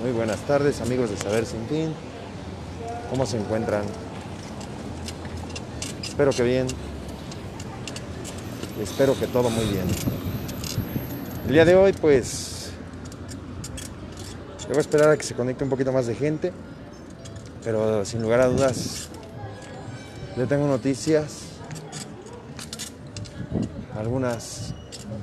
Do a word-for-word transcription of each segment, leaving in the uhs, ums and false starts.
Muy buenas tardes, amigos de Saber Sin Fin. ¿Cómo se encuentran? Espero que bien. Espero que todo muy bien. El día de hoy, pues, debo esperar a que se conecte un poquito más de gente. Pero sin lugar a dudas, le tengo noticias. Algunas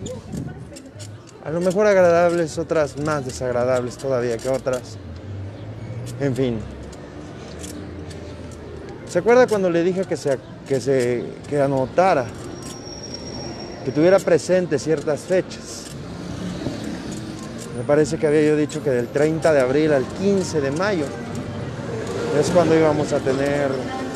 a lo mejor agradables, otras más desagradables todavía que otras. En fin. ¿Se acuerda cuando le dije que se, que se que anotara, que tuviera presente ciertas fechas? Me parece que había yo dicho que del treinta de abril al quince de mayo es cuando íbamos a tener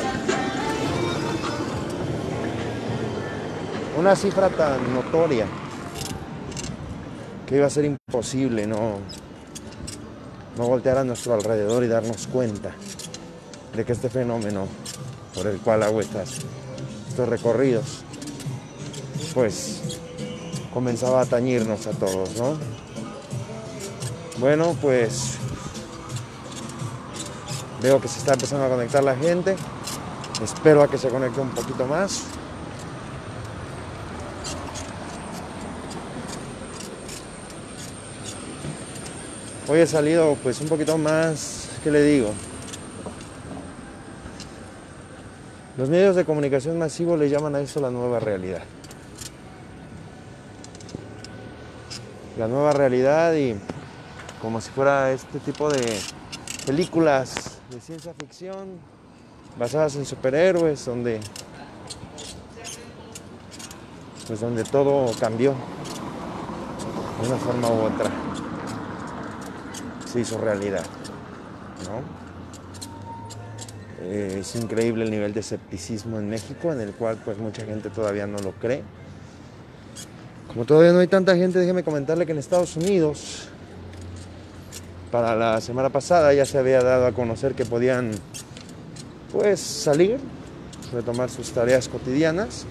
una cifra tan notoria que iba a ser imposible no, no voltear a nuestro alrededor y darnos cuenta de que este fenómeno por el cual hago estas, estos recorridos, pues comenzaba a tañirnos a todos, ¿no? Bueno, pues veo que se está empezando a conectar la gente. Espero a que se conecte un poquito más. Hoy he salido pues un poquito más, ¿qué le digo? Los medios de comunicación masivos le llaman a eso la nueva realidad. La nueva realidad, y como si fuera este tipo de películas de ciencia ficción basadas en superhéroes, donde pues donde todo cambió de una forma u otra. Se hizo realidad, ¿no? Eh, es increíble el nivel de escepticismo en México, en el cual pues mucha gente todavía no lo cree. Como todavía no hay tanta gente, déjeme comentarle que en Estados Unidos, para la semana pasada ya se había dado a conocer que podían pues salir, retomar sus tareas cotidianas,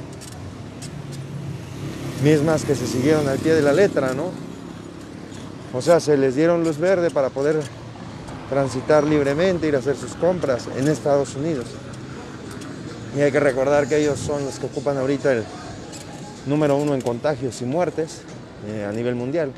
mismas que se siguieron al pie de la letra, ¿no? O sea, se les dieron luz verde para poder transitar libremente, ir a hacer sus compras en Estados Unidos. Y hay que recordar que ellos son los que ocupan ahorita el número uno en contagios y muertes eh, a nivel mundial.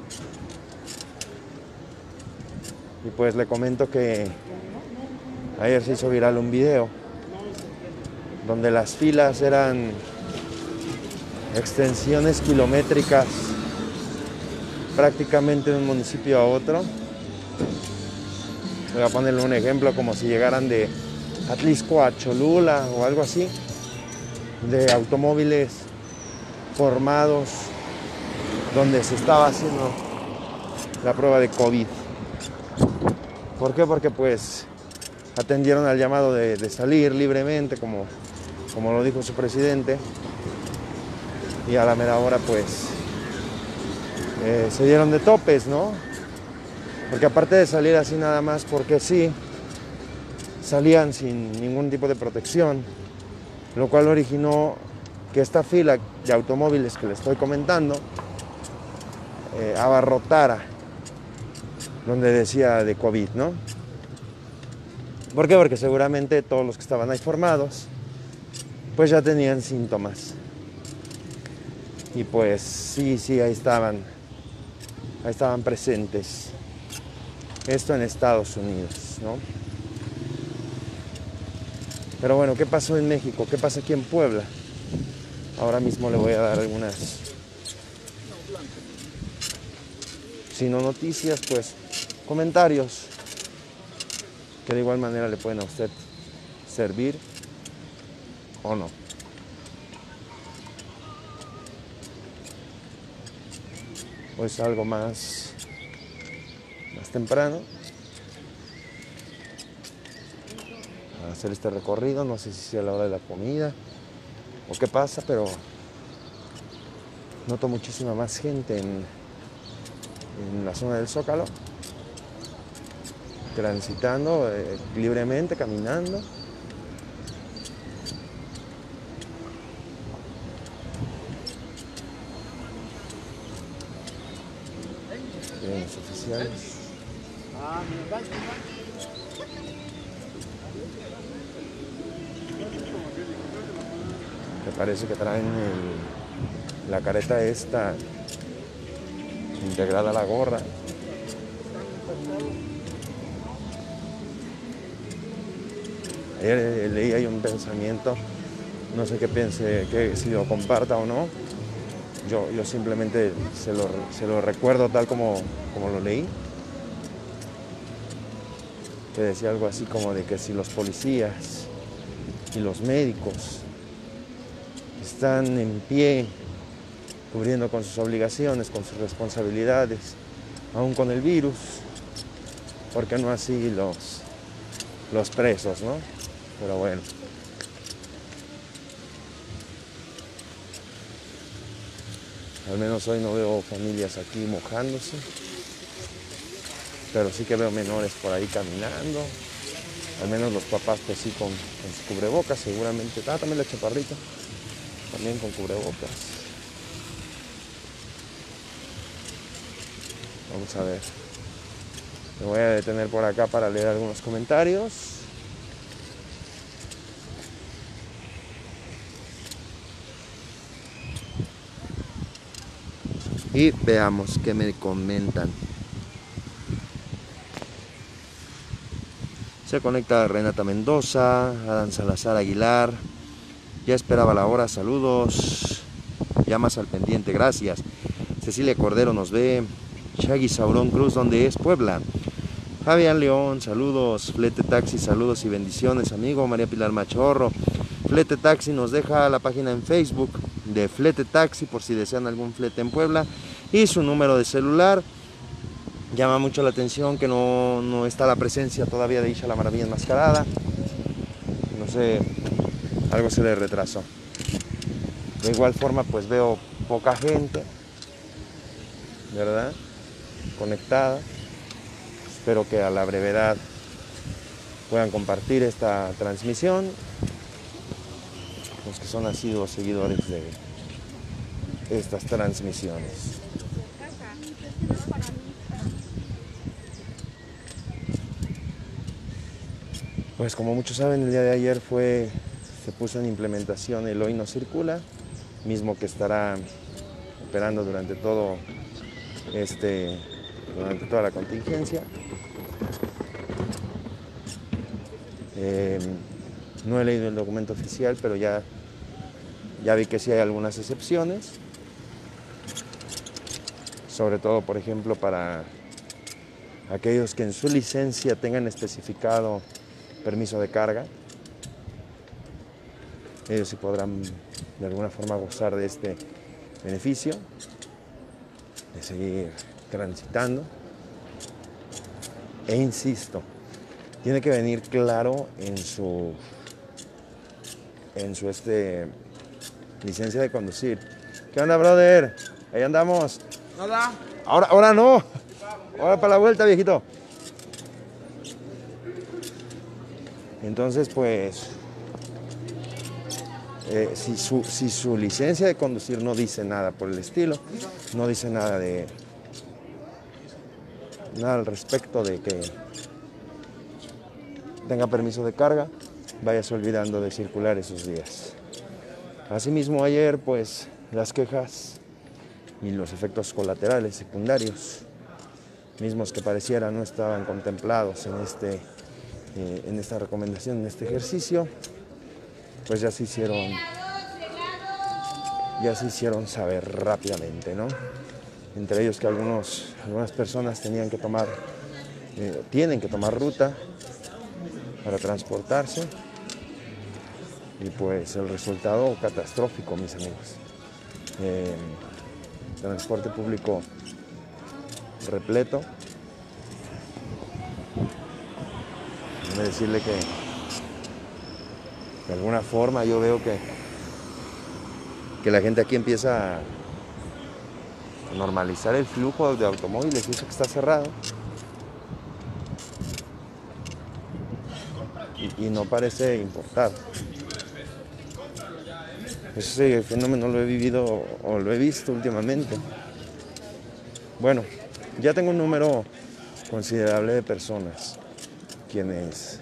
Y pues le comento que ayer se hizo viral un video donde las filas eran extensiones kilométricas prácticamente de un municipio a otro. Voy a ponerle un ejemplo, como si llegaran de Atlisco a Cholula o algo así, de automóviles formados donde se estaba haciendo la prueba de COVID. ¿Por qué? Porque pues atendieron al llamado de, de salir libremente, como, como lo dijo su presidente, y a la mera hora pues eh, se dieron de topes, ¿no? Porque aparte de salir así nada más porque sí, salían sin ningún tipo de protección, lo cual originó que esta fila de automóviles que le estoy comentando eh, abarrotara donde decía de COVID, ¿no? ¿Por qué? Porque seguramente todos los que estaban ahí formados pues ya tenían síntomas. Y pues sí, sí, ahí estaban, ahí estaban presentes. Esto en Estados Unidos, ¿no? Pero bueno, ¿qué pasó en México? ¿Qué pasa aquí en Puebla? Ahora mismo le voy a dar algunas, si no noticias, pues comentarios que de igual manera le pueden a usted servir o no. Hoy es algo más, más temprano a hacer este recorrido. No sé si sea la hora de la comida o qué pasa, pero noto muchísima más gente en, en la zona del Zócalo, transitando eh, libremente, caminando. Miren los oficiales. Me parece que traen el, la careta esta integrada a la gorra. Ayer leí ahí un pensamiento, no sé qué piense, que si lo comparta o no. Yo, yo simplemente se lo, se lo recuerdo tal como, como lo leí. Que decía algo así como de que si los policías y los médicos están en pie, cubriendo con sus obligaciones, con sus responsabilidades, aún con el virus, ¿por qué no así los, los presos, no? Pero bueno. Al menos hoy no veo familias aquí mojándose, pero sí que veo menores por ahí caminando. Al menos los papás pues sí con, con su cubrebocas, seguramente. Ah, también la chaparrita, también con cubrebocas. Vamos a ver. Me voy a detener por acá para leer algunos comentarios. Y veamos qué me comentan. Se conecta Renata Mendoza, Adán Salazar Aguilar. Ya esperaba la hora, saludos. Llamas al pendiente, gracias. Cecilia Cordero nos ve. Shaggy Saurón Cruz, ¿dónde es? Puebla. Fabián León, saludos. Flete Taxi, saludos y bendiciones, amigo. María Pilar Machorro. Flete Taxi nos deja la página en Facebook de Flete Taxi por si desean algún flete en Puebla y su número de celular. Llama mucho la atención que no, no está la presencia todavía de Isha la Maravilla Enmascarada. No sé, algo se le retrasó. De igual forma pues veo poca gente, ¿verdad? Conectada. Espero que a la brevedad puedan compartir esta transmisión los que son asiduos seguidores de estas transmisiones. Pues como muchos saben, el día de ayer fue, se puso en implementación el Hoy No Circula, mismo que estará operando durante todo este, durante toda la contingencia. Eh, no he leído el documento oficial, pero ya, ya vi que sí hay algunas excepciones, sobre todo, por ejemplo, para aquellos que en su licencia tengan especificado permiso de carga. Ellos sí podrán de alguna forma gozar de este beneficio, de seguir transitando. E insisto, tiene que venir claro en su, en su este, licencia de conducir. ¿Qué onda, brother? Ahí andamos. Hola. Ahora, ahora no. Ahora para la vuelta, viejito. Entonces, pues, eh, si, su, si su licencia de conducir no dice nada por el estilo, no dice nada de nada al respecto de que tenga permiso de carga, váyase olvidando de circular esos días. Asimismo, ayer, pues, las quejas y los efectos colaterales secundarios, mismos que pareciera no estaban contemplados en este Eh, en esta recomendación, en este ejercicio, pues ya se hicieron ya se hicieron saber rápidamente, ¿no? Entre ellos que algunos, algunas personas tenían que tomar eh, tienen que tomar ruta para transportarse y pues el resultado catastrófico, mis amigos. Eh, transporte público repleto. Déjame decirle que de alguna forma yo veo que, que la gente aquí empieza a normalizar el flujo de automóviles y eso que está cerrado. Y, y no parece importar. Ese fenómeno lo he vivido o lo he visto últimamente. Bueno, ya tengo un número considerable de personas quienes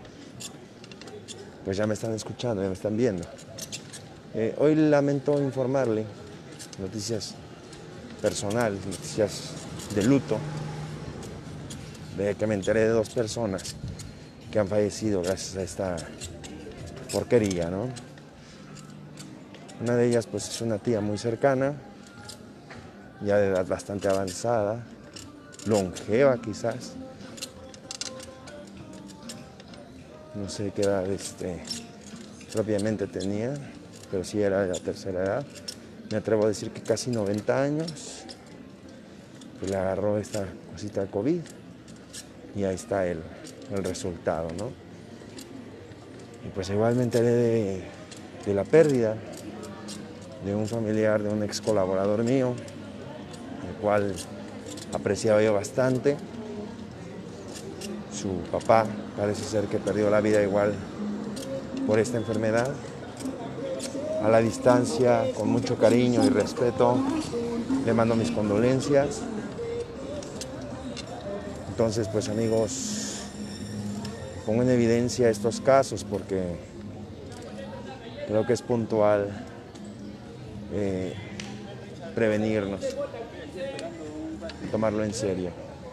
pues ya me están escuchando, ya me están viendo. Eh, hoy lamento informarle noticias personales, noticias de luto, de que me enteré de dos personas que han fallecido gracias a esta porquería, ¿no? Una de ellas pues es una tía muy cercana, ya de edad bastante avanzada, longeva quizás. No sé qué edad este, propiamente tenía, pero sí era de la tercera edad. Me atrevo a decir que casi noventa años, que le agarró esta cosita de COVID y ahí está el, el resultado, ¿no? Y pues igual me enteré de, de la pérdida de un familiar, de un ex colaborador mío, el cual apreciaba yo bastante. Su papá parece ser que perdió la vida igual por esta enfermedad. A la distancia, con mucho cariño y respeto, le mando mis condolencias. Entonces, pues amigos, pongo en evidencia estos casos porque creo que es puntual eh, prevenirnos, tomarlo en serio.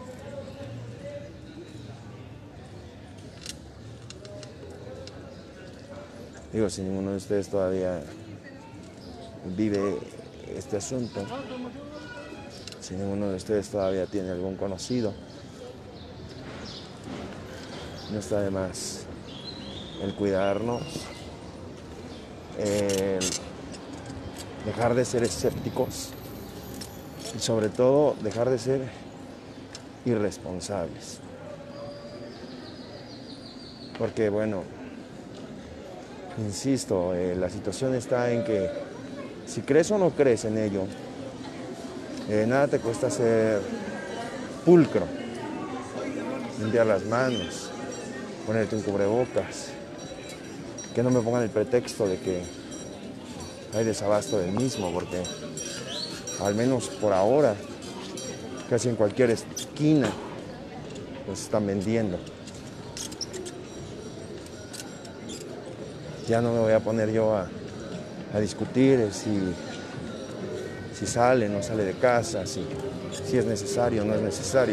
Digo, si ninguno de ustedes todavía vive este asunto, si ninguno de ustedes todavía tiene algún conocido, no está de más el cuidarnos, el dejar de ser escépticos y sobre todo dejar de ser irresponsables. Porque bueno, insisto, eh, la situación está en que si crees o no crees en ello, eh, nada te cuesta ser pulcro, limpiar las manos, ponerte un cubrebocas, que no me pongan el pretexto de que hay desabasto del mismo, porque al menos por ahora, casi en cualquier esquina, los están vendiendo. Ya no me voy a poner yo a, a discutir si, si sale, no sale de casa, si, si es necesario o no es necesario,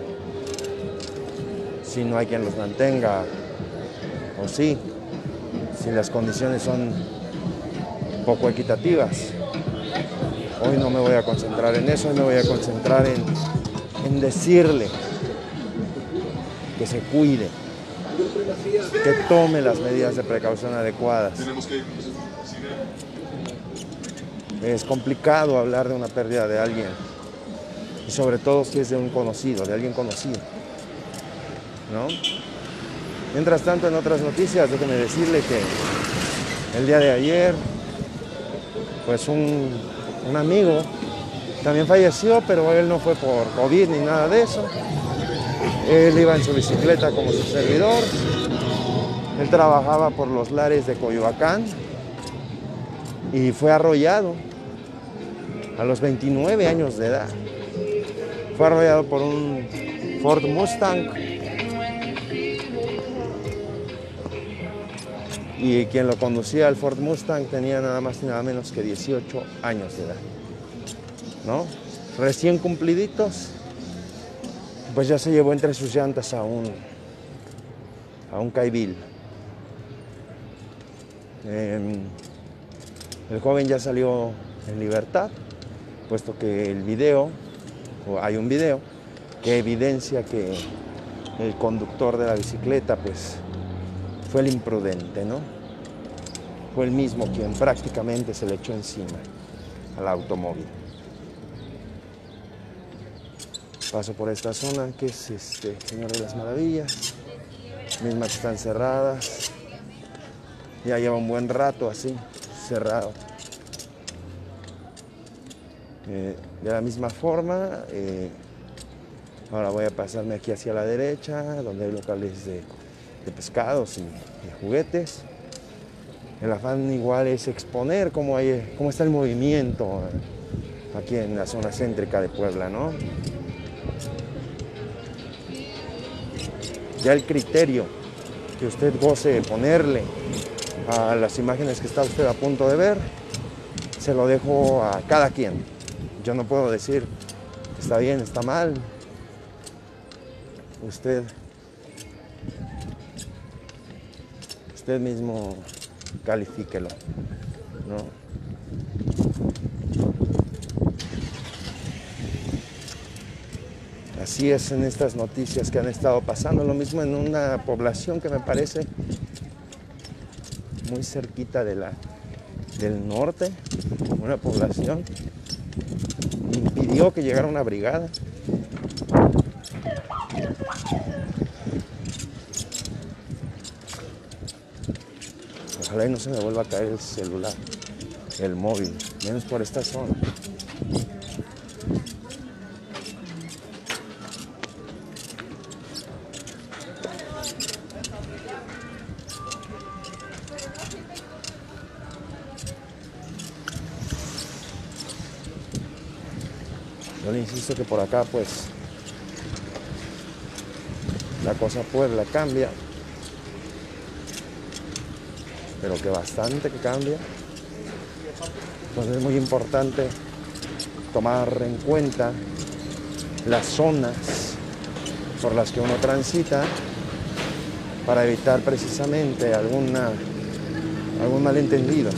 si no hay quien los mantenga o sí, si las condiciones son poco equitativas. Hoy no me voy a concentrar en eso, hoy me voy a concentrar en, en decirle que se cuide, que tome las medidas de precaución adecuadas. Es complicado hablar de una pérdida de alguien, y sobre todo si es de un conocido, de alguien conocido, ¿no? Mientras tanto, en otras noticias, déjenme decirle que el día de ayer, pues un, un amigo también falleció, pero él no fue por COVID ni nada de eso. Él iba en su bicicleta como su servidor. Él trabajaba por los lares de Coyoacán y fue arrollado a los veintinueve años de edad. Fue arrollado por un Ford Mustang y quien lo conducía al Ford Mustang tenía nada más y nada menos que dieciocho años de edad, ¿no? Recién cumpliditos, pues ya se llevó entre sus llantas a un, a un caibil. Eh, el joven ya salió en libertad, puesto que el video, o hay un video, que evidencia que el conductor de la bicicleta, pues, fue el imprudente, ¿no? Fue el mismo quien prácticamente se le echó encima al automóvil. Paso por esta zona que es este Señor de las Maravillas, mismas que están cerradas. Ya lleva un buen rato así, cerrado. Eh, de la misma forma, eh, ahora voy a pasarme aquí hacia la derecha, donde hay locales de, de pescados y de juguetes. El afán igual es exponer cómo, hay, cómo está el movimiento aquí en la zona céntrica de Puebla, ¿no? Ya el criterio que usted goce de ponerle a las imágenes que está usted a punto de ver, se lo dejo a cada quien. Yo no puedo decir está bien, está mal. Usted, usted mismo califíquelo, ¿no? Así es en estas noticias que han estado pasando. Lo mismo en una población que me parece muy cerquita de la, del norte. Una población impidió que llegara una brigada. Ojalá y no se me vuelva a caer el celular, el móvil, menos por esta zona. Yo le insisto que por acá pues la cosa Puebla cambia, pero que bastante que cambia. Entonces es muy importante tomar en cuenta las zonas por las que uno transita para evitar precisamente alguna, algún malentendido.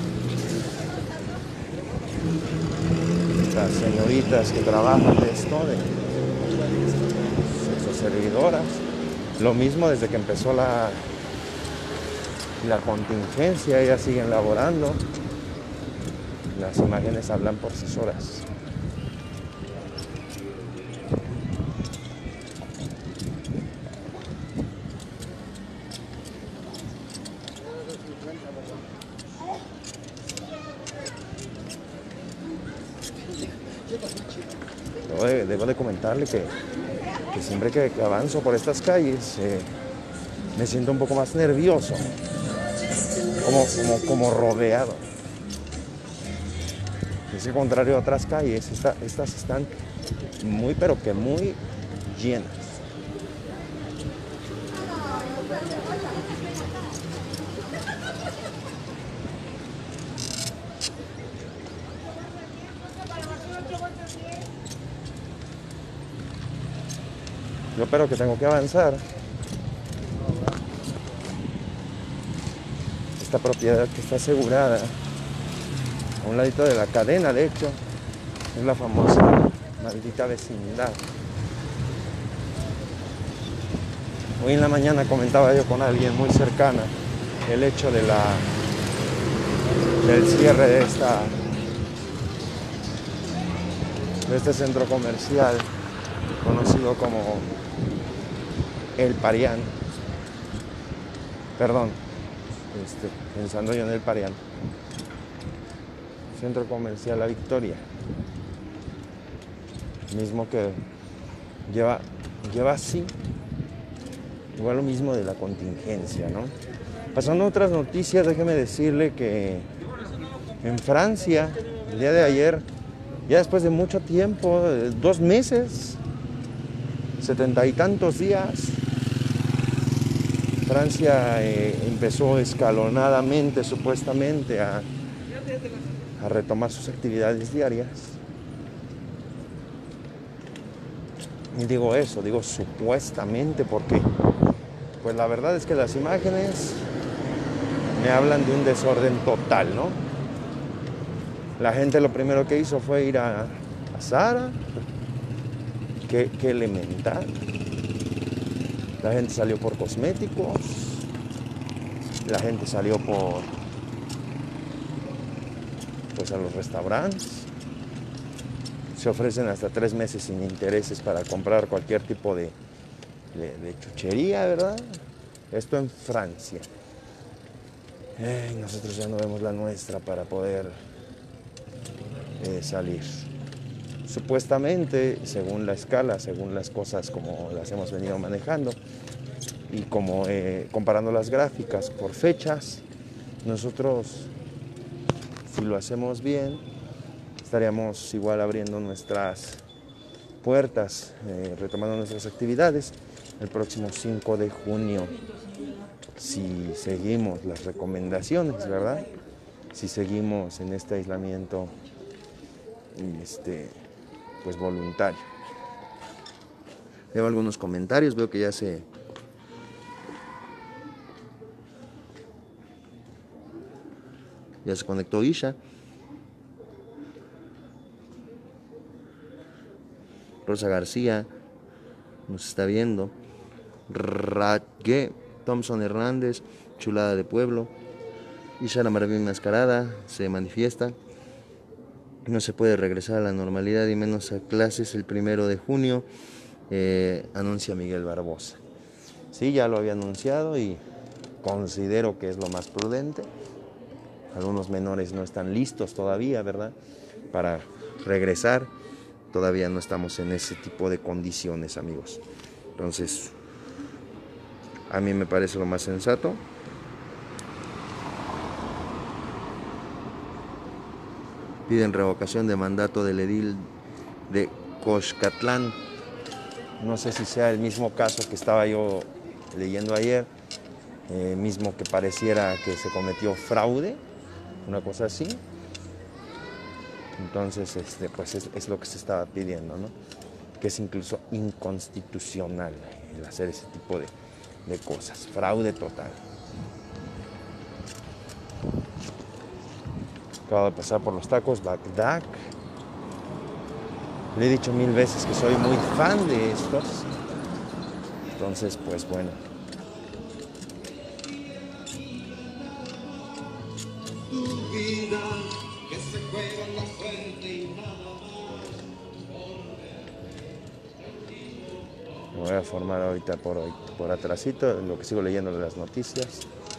Las señoritas que trabajan de esto, de sexoservidoras, lo mismo desde que empezó la, la contingencia, ellas siguen laborando. Las imágenes hablan por sí solas. Debo de, debo de comentarle que, que siempre que, que avanzo por estas calles eh, me siento un poco más nervioso, como, como, como rodeado. Es el contrario a otras calles, esta, estas están muy, pero que muy llenas. Yo pero que tengo que avanzar. Esta propiedad que está asegurada a un ladito de la cadena, de hecho, es la famosa maldita vecindad. Hoy en la mañana comentaba yo con alguien muy cercana el hecho de la del cierre de esta de este centro comercial conocido como El Parián. Perdón, este, pensando yo en El Parián. Centro Comercial La Victoria, mismo que lleva, lleva así, igual lo mismo de la contingencia, ¿no? Pasando a otras noticias, déjeme decirle que en Francia, el día de ayer, ya después de mucho tiempo, dos meses, setenta y tantos días, Francia eh, empezó escalonadamente, supuestamente, a a retomar sus actividades diarias. Y digo eso, digo supuestamente, porque pues la verdad es que las imágenes me hablan de un desorden total, ¿no? La gente lo primero que hizo fue ir a, a Zara, qué, qué elemental. La gente salió por cosméticos, la gente salió por pues a los restaurantes. Se ofrecen hasta tres meses sin intereses para comprar cualquier tipo de, de, de chuchería, ¿verdad? Esto en Francia. Eh, nosotros ya no vemos la nuestra para poder eh, salir. Supuestamente, según la escala, según las cosas como las hemos venido manejando y como eh, comparando las gráficas por fechas, nosotros, si lo hacemos bien, estaríamos igual abriendo nuestras puertas, eh, retomando nuestras actividades el próximo cinco de junio, si seguimos las recomendaciones, ¿verdad? Si seguimos en este aislamiento este, pues voluntario. Veo algunos comentarios, veo que ya se ya se conectó Isha. Rosa García nos está viendo. Radgue, Thompson Hernández, Chulada de Pueblo. Isha la Maravilla Enmascarada se manifiesta. No se puede regresar a la normalidad y menos a clases el primero de junio, eh, anuncia Miguel Barbosa. Sí, ya lo había anunciado y considero que es lo más prudente. Algunos menores no están listos todavía, ¿verdad?, para regresar. Todavía no estamos en ese tipo de condiciones, amigos. Entonces, a mí me parece lo más sensato. Piden revocación de mandato del edil de Coxcatlán. No sé si sea el mismo caso que estaba yo leyendo ayer, eh, mismo que pareciera que se cometió fraude, una cosa así. Entonces, este, pues es, es lo que se estaba pidiendo, ¿no? Que es incluso inconstitucional el hacer ese tipo de, de cosas. Fraude total. Acabo de pasar por los tacos Bagdad. Le he dicho mil veces que soy muy fan de estos. Entonces, pues bueno. Me voy a formar ahorita por, por atrasito, lo que sigo leyendo de las noticias.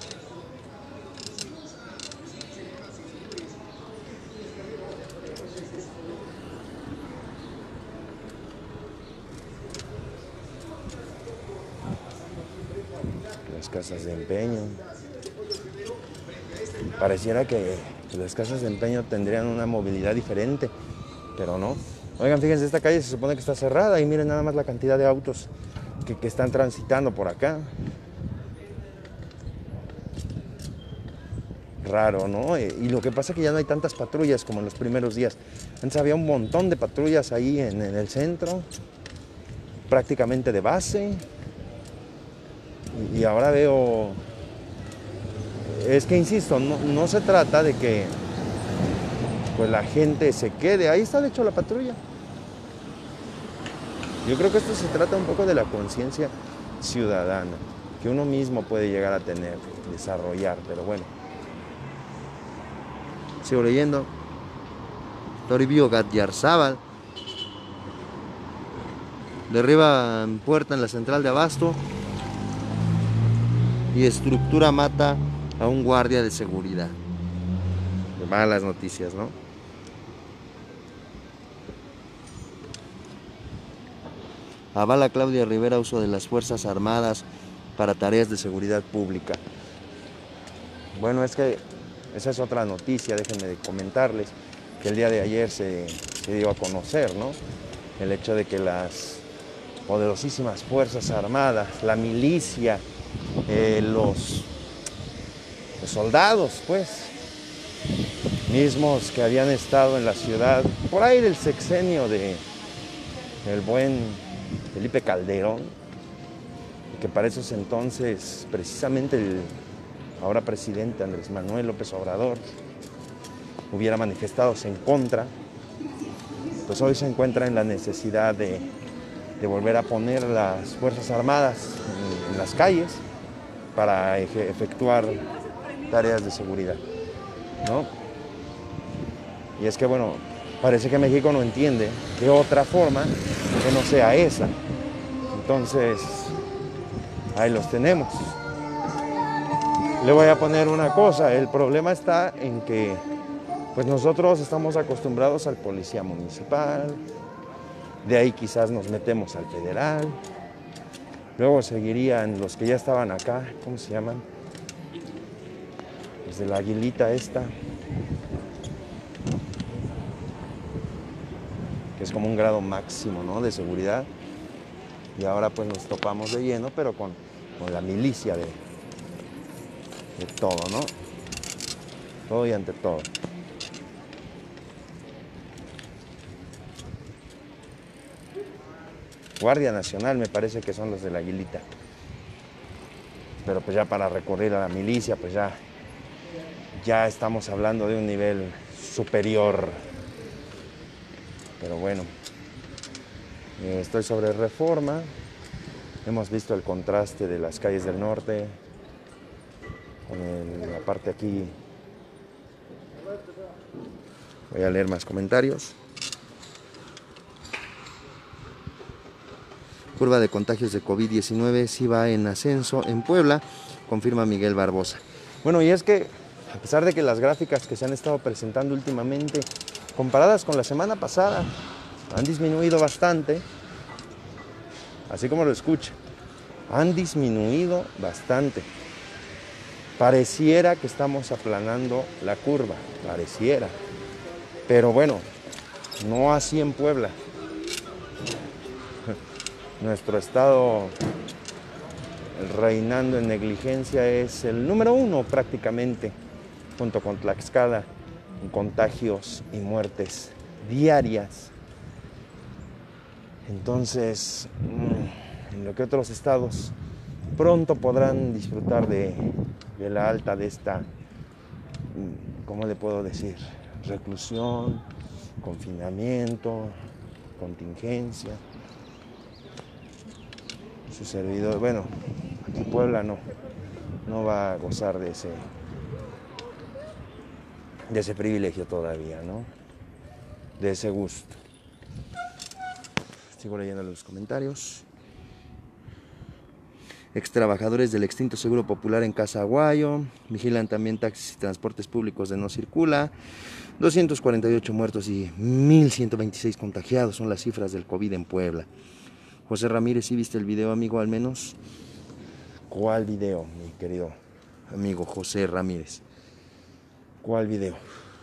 Las casas de empeño. Pareciera que las casas de empeño tendrían una movilidad diferente, pero no. Oigan, fíjense, esta calle se supone que está cerrada y miren nada más la cantidad de autos que, que están transitando por acá. Raro, ¿no? Y lo que pasa es que ya no hay tantas patrullas como en los primeros días. Antes había un montón de patrullas ahí en, en el centro, prácticamente de base. Y, y ahora veo... Es que insisto, no, no se trata de que pues la gente se quede. Ahí está de hecho la patrulla. Yo creo que esto se trata un poco de la conciencia ciudadana que uno mismo puede llegar a tener, desarrollar, pero bueno. Sigo leyendo. Toribio Gatllárzábal derriba puerta en la central de abasto y estructura mata a un guardia de seguridad. Malas noticias, ¿no? Avala Claudia Rivera uso de las Fuerzas Armadas para tareas de seguridad pública. Bueno, es que esa es otra noticia, déjenme de comentarles, que el día de ayer se, se dio a conocer, ¿no? El hecho de que las poderosísimas Fuerzas Armadas, la milicia, eh, los, los soldados, pues, mismos que habían estado en la ciudad, por ahí del sexenio de el buen Felipe Calderón, y que para esos entonces, precisamente el ahora presidente Andrés Manuel López Obrador hubiera manifestados en contra, pues hoy se encuentra en la necesidad de, de volver a poner las Fuerzas Armadas en, en las calles para eje, efectuar tareas de seguridad, ¿no? Y es que, bueno, parece que México no entiende de otra forma que no sea esa. Entonces, ahí los tenemos. Le voy a poner una cosa, el problema está en que pues nosotros estamos acostumbrados al policía municipal, de ahí quizás nos metemos al federal, luego seguirían los que ya estaban acá, ¿cómo se llaman? Los de la aguilita esta, que que es como un grado máximo, ¿no?, de seguridad. Y ahora pues nos topamos de lleno, pero con, con la milicia de, de todo, ¿no? Todo y ante todo. Guardia Nacional me parece que son los de la Aguilita. Pero pues ya para recurrir a la milicia, pues ya, ya estamos hablando de un nivel superior. Pero bueno, eh, estoy sobre Reforma. Hemos visto el contraste de las calles del norte con el, la parte aquí. Voy a leer más comentarios. Curva de contagios de COVID diecinueve sí va en ascenso en Puebla, confirma Miguel Barbosa. Bueno, y es que a pesar de que las gráficas que se han estado presentando últimamente, comparadas con la semana pasada, han disminuido bastante, así como lo escucha, han disminuido bastante. Pareciera que estamos aplanando la curva, pareciera. Pero bueno, no así en Puebla. Nuestro estado reinando en negligencia es el número uno prácticamente, junto con Tlaxcala, en contagios y muertes diarias. Entonces, en lo que otros estados pronto podrán disfrutar de, de la alta de esta, ¿cómo le puedo decir?, reclusión, confinamiento, contingencia. Su servidor, bueno, aquí Puebla no, no va a gozar de ese, de ese privilegio todavía, ¿no? De ese gusto. Sigo leyendo los comentarios. Ex trabajadores del extinto Seguro Popular en Casaguayo vigilan también taxis y transportes públicos de no circula. doscientos cuarenta y ocho muertos y mil ciento veintiséis contagiados son las cifras del COVID en Puebla. José Ramírez, ¿sí viste el video, amigo, al menos? ¿Cuál video, mi querido amigo José Ramírez? ¿Cuál video?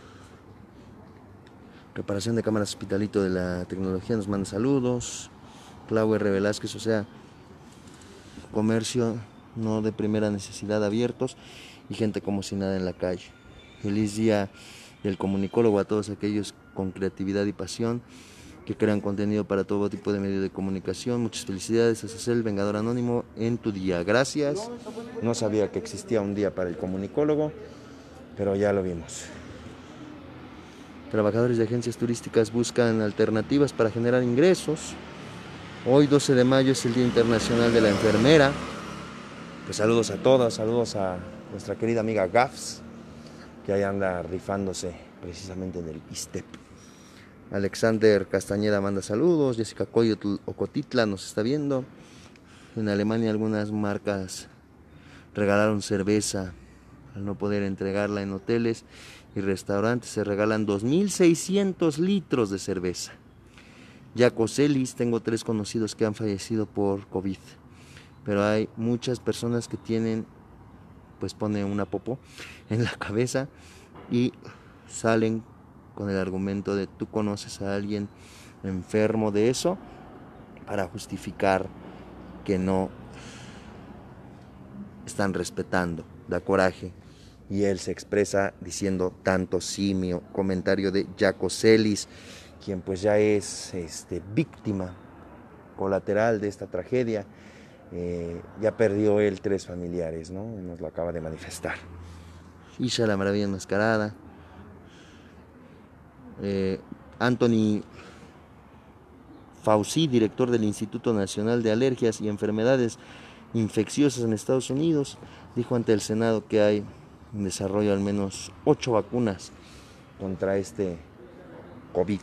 Reparación de cámaras Hospitalito de la Tecnología nos manda saludos. Clau R. Velázquez, o sea, comercio no de primera necesidad abiertos y gente como si nada en la calle. Feliz día del comunicólogo a todos aquellos con creatividad y pasión que crean contenido para todo tipo de medio de comunicación. Muchas felicidades a Cecil, Vengador Anónimo, en tu día. Gracias. No sabía que existía un día para el comunicólogo, pero ya lo vimos. Trabajadores de agencias turísticas buscan alternativas para generar ingresos. Hoy, doce de mayo, es el Día Internacional de la Enfermera. Pues saludos a todas, saludos a nuestra querida amiga Gafs, que ahí anda rifándose precisamente en el ISTEP. Alexander Castañeda manda saludos. Jessica Coyotl Ocotitla nos está viendo. En Alemania algunas marcas regalaron cerveza al no poder entregarla en hoteles y restaurantes. Se regalan dos mil seiscientos litros de cerveza. Jaco Celis, tengo tres conocidos que han fallecido por COVID, pero hay muchas personas que tienen, pues pone una popo en la cabeza y salen con el argumento de tú conoces a alguien enfermo de eso para justificar que no están respetando. Da coraje. Y él se expresa diciendo tanto simio. Comentario de Jaco Celis, quien pues ya es este, víctima colateral de esta tragedia. Eh, ya perdió él tres familiares, ¿no? Nos lo acaba de manifestar. Isha, la maravilla enmascarada. Eh, Anthony Fauci, director del Instituto Nacional de Alergias y Enfermedades Infecciosas en Estados Unidos, dijo ante el Senado que hay en desarrollo al menos ocho vacunas contra este COVID.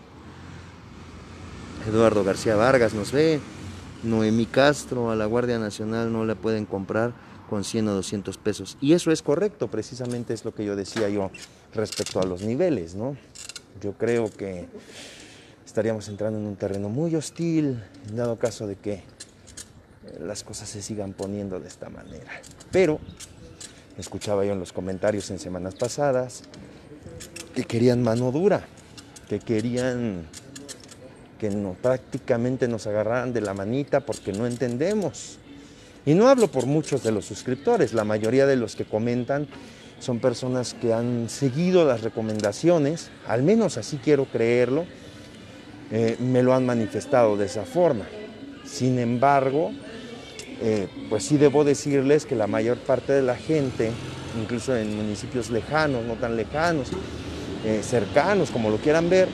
Eduardo García Vargas nos ve. Noemí Castro, a la Guardia Nacional no la pueden comprar con cien o doscientos pesos. Y eso es correcto, precisamente es lo que yo decía yo respecto a los niveles, ¿no? Yo creo que estaríamos entrando en un terreno muy hostil, en dado caso de que las cosas se sigan poniendo de esta manera. Pero escuchaba yo en los comentarios en semanas pasadas que querían mano dura, que querían que no, prácticamente nos agarraran de la manita porque no entendemos. Y no hablo por muchos de los suscriptores, la mayoría de los que comentan son personas que han seguido las recomendaciones, al menos así quiero creerlo, eh, me lo han manifestado de esa forma. Sin embargo, eh, pues sí debo decirles que la mayor parte de la gente, incluso en municipios lejanos, no tan lejanos, eh, cercanos, como lo quieran ver,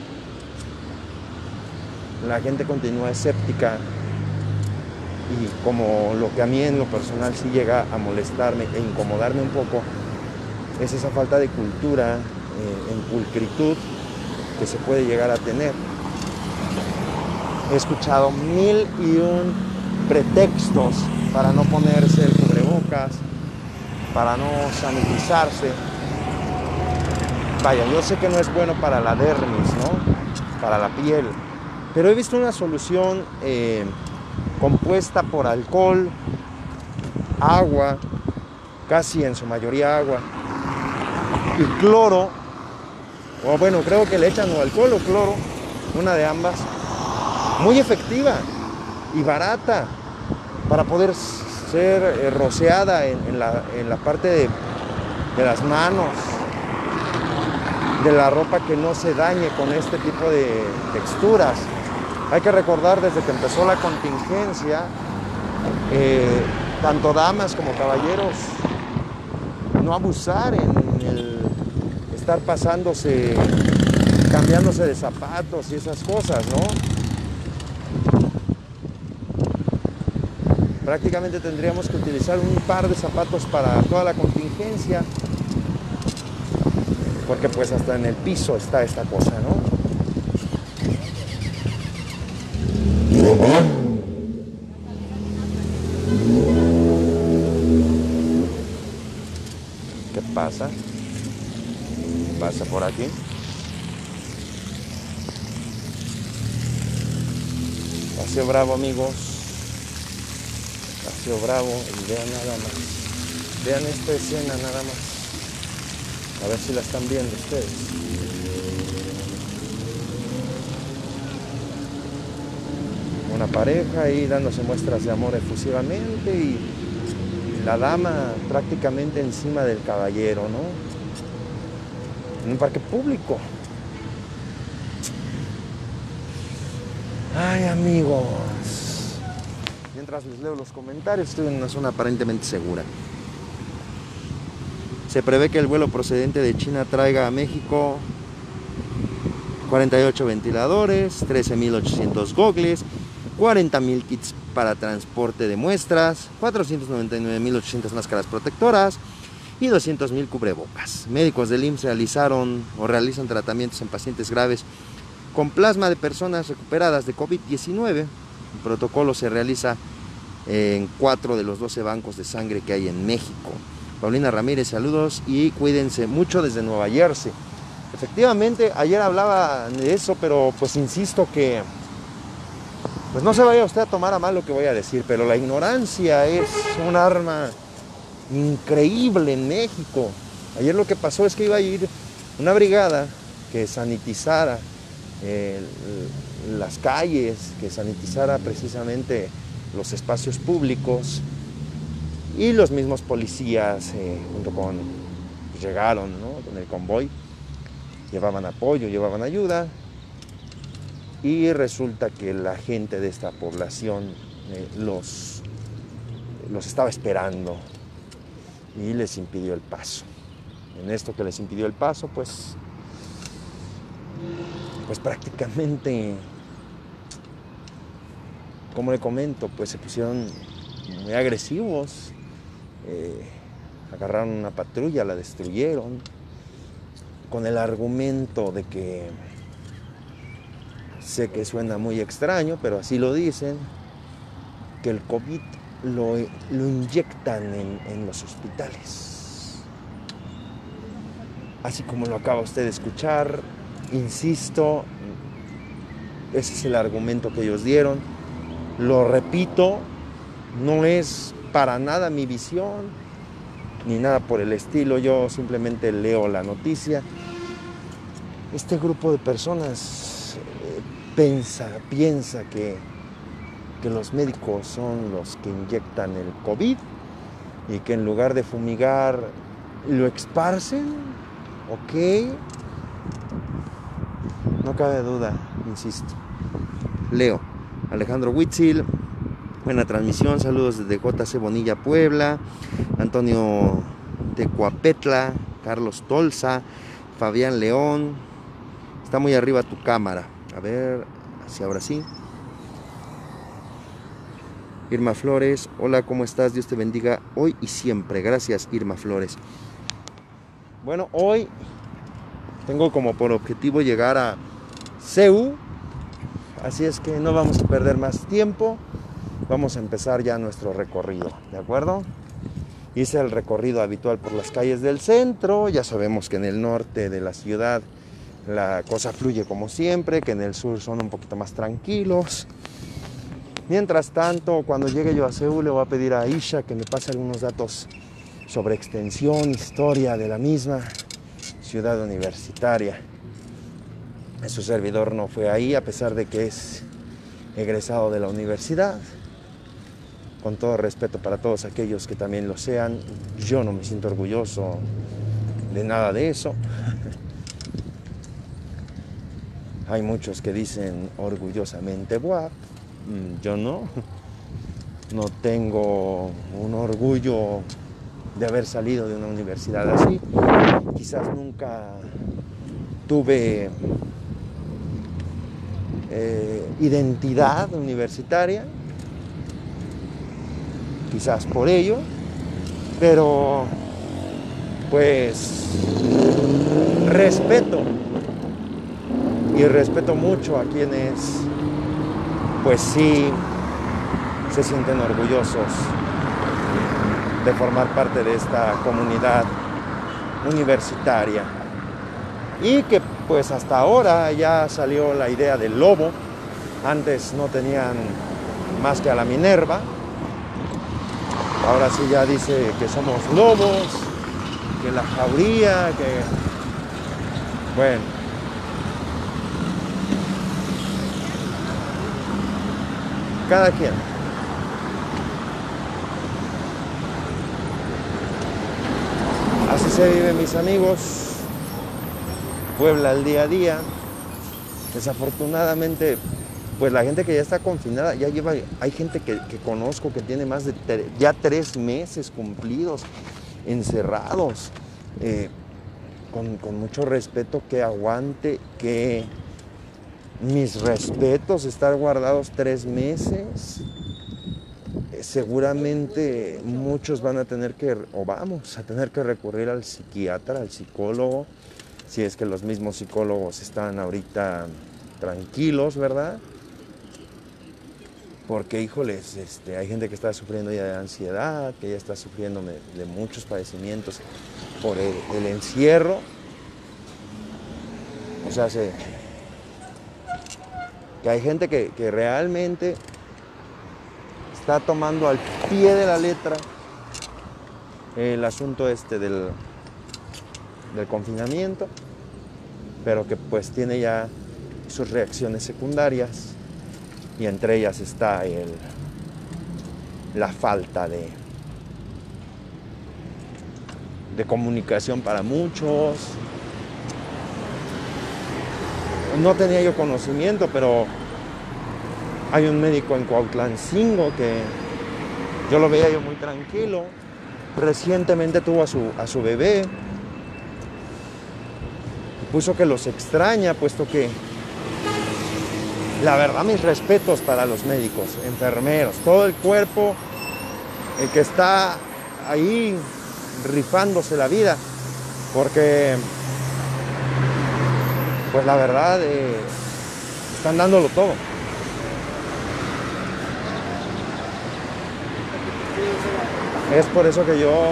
la gente continúa escéptica y como lo que a mí en lo personal sí llega a molestarme e incomodarme un poco, es esa falta de cultura, eh, en pulcritud que se puede llegar a tener. He escuchado mil y un pretextos para no ponerse el cubrebocas, para no sanitizarse. Vaya, yo sé que no es bueno para la dermis, ¿no? Para la piel, pero he visto una solución eh, compuesta por alcohol, agua, casi en su mayoría agua, y cloro, o bueno, creo que le echan o alcohol o cloro, una de ambas, muy efectiva y barata para poder ser eh, rociada en, en, la, en la parte de, de las manos, de la ropa, que no se dañe con este tipo de texturas. Hay que recordar, desde que empezó la contingencia, eh, tanto damas como caballeros, no abusar en el estar pasándose, cambiándose de zapatos y esas cosas, ¿no? Prácticamente tendríamos que utilizar un par de zapatos para toda la contingencia, porque pues hasta en el piso está esta cosa, ¿no? ¿Qué pasa? Pasa por aquí. Paseo Bravo, amigos. Paseo Bravo. Y vean nada más. Vean esta escena nada más. A ver si la están viendo ustedes. Una pareja ahí dándose muestras de amor efusivamente y la dama prácticamente encima del caballero, ¿no? En un parque público. Ay, amigos. Mientras les leo los comentarios, estoy en una zona aparentemente segura. Se prevé que el vuelo procedente de China traiga a México cuarenta y ocho ventiladores, trece mil ochocientos gogles, cuarenta mil kits para transporte de muestras, cuatrocientas noventa y nueve mil ochocientas máscaras protectoras y doscientos mil cubrebocas. Médicos del I M S S realizaron o realizan tratamientos en pacientes graves con plasma de personas recuperadas de COVID diecinueve. El protocolo se realiza en cuatro de los doce bancos de sangre que hay en México. Paulina Ramírez, saludos y cuídense mucho desde Nueva Jersey. Efectivamente, ayer hablaba de eso, pero pues insisto que pues no se vaya usted a tomar a mal lo que voy a decir, pero la ignorancia es un arma increíble en México. Ayer lo que pasó es que iba a ir una brigada que sanitizara eh, las calles, que sanitizara precisamente los espacios públicos, y los mismos policías eh, junto con llegaron, ¿no? Con el convoy, llevaban apoyo, llevaban ayuda, y resulta que la gente de esta población eh, los, los estaba esperando y les impidió el paso. En esto que les impidió el paso, pues, pues prácticamente, como le comento, pues se pusieron muy agresivos, eh, agarraron una patrulla, la destruyeron, con el argumento de que, sé que suena muy extraño, pero así lo dicen, que el COVID lo, lo inyectan en, en los hospitales. Así como lo acaba usted de escuchar, insisto, ese es el argumento que ellos dieron. Lo repito, no es para nada mi visión, ni nada por el estilo, yo simplemente leo la noticia. Este grupo de personas piensa, piensa que, que los médicos son los que inyectan el COVID y que en lugar de fumigar lo esparcen. Ok, no cabe duda, insisto. Leo, Alejandro Huitzil, buena transmisión, saludos desde J C Bonilla, Puebla. Antonio Tecuapetla, Carlos Tolza, Fabián León. Está muy arriba tu cámara. A ver, si ahora sí. Irma Flores, hola, ¿cómo estás? Dios te bendiga hoy y siempre. Gracias, Irma Flores. Bueno, hoy tengo como por objetivo llegar a C E U, así es que no vamos a perder más tiempo. Vamos a empezar ya nuestro recorrido, ¿de acuerdo? Hice el recorrido habitual por las calles del centro. Ya sabemos que en el norte de la ciudad la cosa fluye como siempre, que en el sur son un poquito más tranquilos. Mientras tanto, cuando llegue yo a C E U, le voy a pedir a Isha que me pase algunos datos sobre extensión, historia de la misma ciudad universitaria. Su servidor no fue ahí, a pesar de que es egresado de la universidad. Con todo respeto para todos aquellos que también lo sean, yo no me siento orgulloso de nada de eso. Hay muchos que dicen orgullosamente B U A P, yo no. No tengo un orgullo de haber salido de una universidad así. Quizás nunca tuve eh, identidad universitaria, quizás por ello, pero pues respeto y respeto mucho a quienes pues sí se sienten orgullosos de formar parte de esta comunidad universitaria y que pues hasta ahora ya salió la idea del lobo. Antes no tenían más que a la Minerva, ahora sí ya dice que somos lobos, que la jauría, que bueno, cada quien. Así se vive, mis amigos. Puebla al día a día. Desafortunadamente, pues la gente que ya está confinada, ya lleva, hay gente que, que conozco que tiene más de tre, ya tres meses cumplidos, encerrados, eh, con, con mucho respeto, que aguante, que mis respetos, estar guardados tres meses. Seguramente muchos van a tener que, o vamos a tener que recurrir al psiquiatra, al psicólogo, si es que los mismos psicólogos están ahorita tranquilos, ¿verdad? Porque, híjoles, este, hay gente que está sufriendo ya de ansiedad, que ya está sufriendo de, de muchos padecimientos por el, el encierro. O sea, se, que hay gente que, que realmente está tomando al pie de la letra el asunto este del, del confinamiento, pero que pues tiene ya sus reacciones secundarias, y entre ellas está el, la falta de, de comunicación para muchos. No tenía yo conocimiento, pero hay un médico en Cuautlancingo que yo lo veía yo muy tranquilo. Recientemente tuvo a su, a su bebé. Y puso que los extraña, puesto que, la verdad, mis respetos para los médicos, enfermeros, todo el cuerpo, el que está ahí rifándose la vida, porque, pues la verdad, eh, están dándolo todo. Es por eso que yo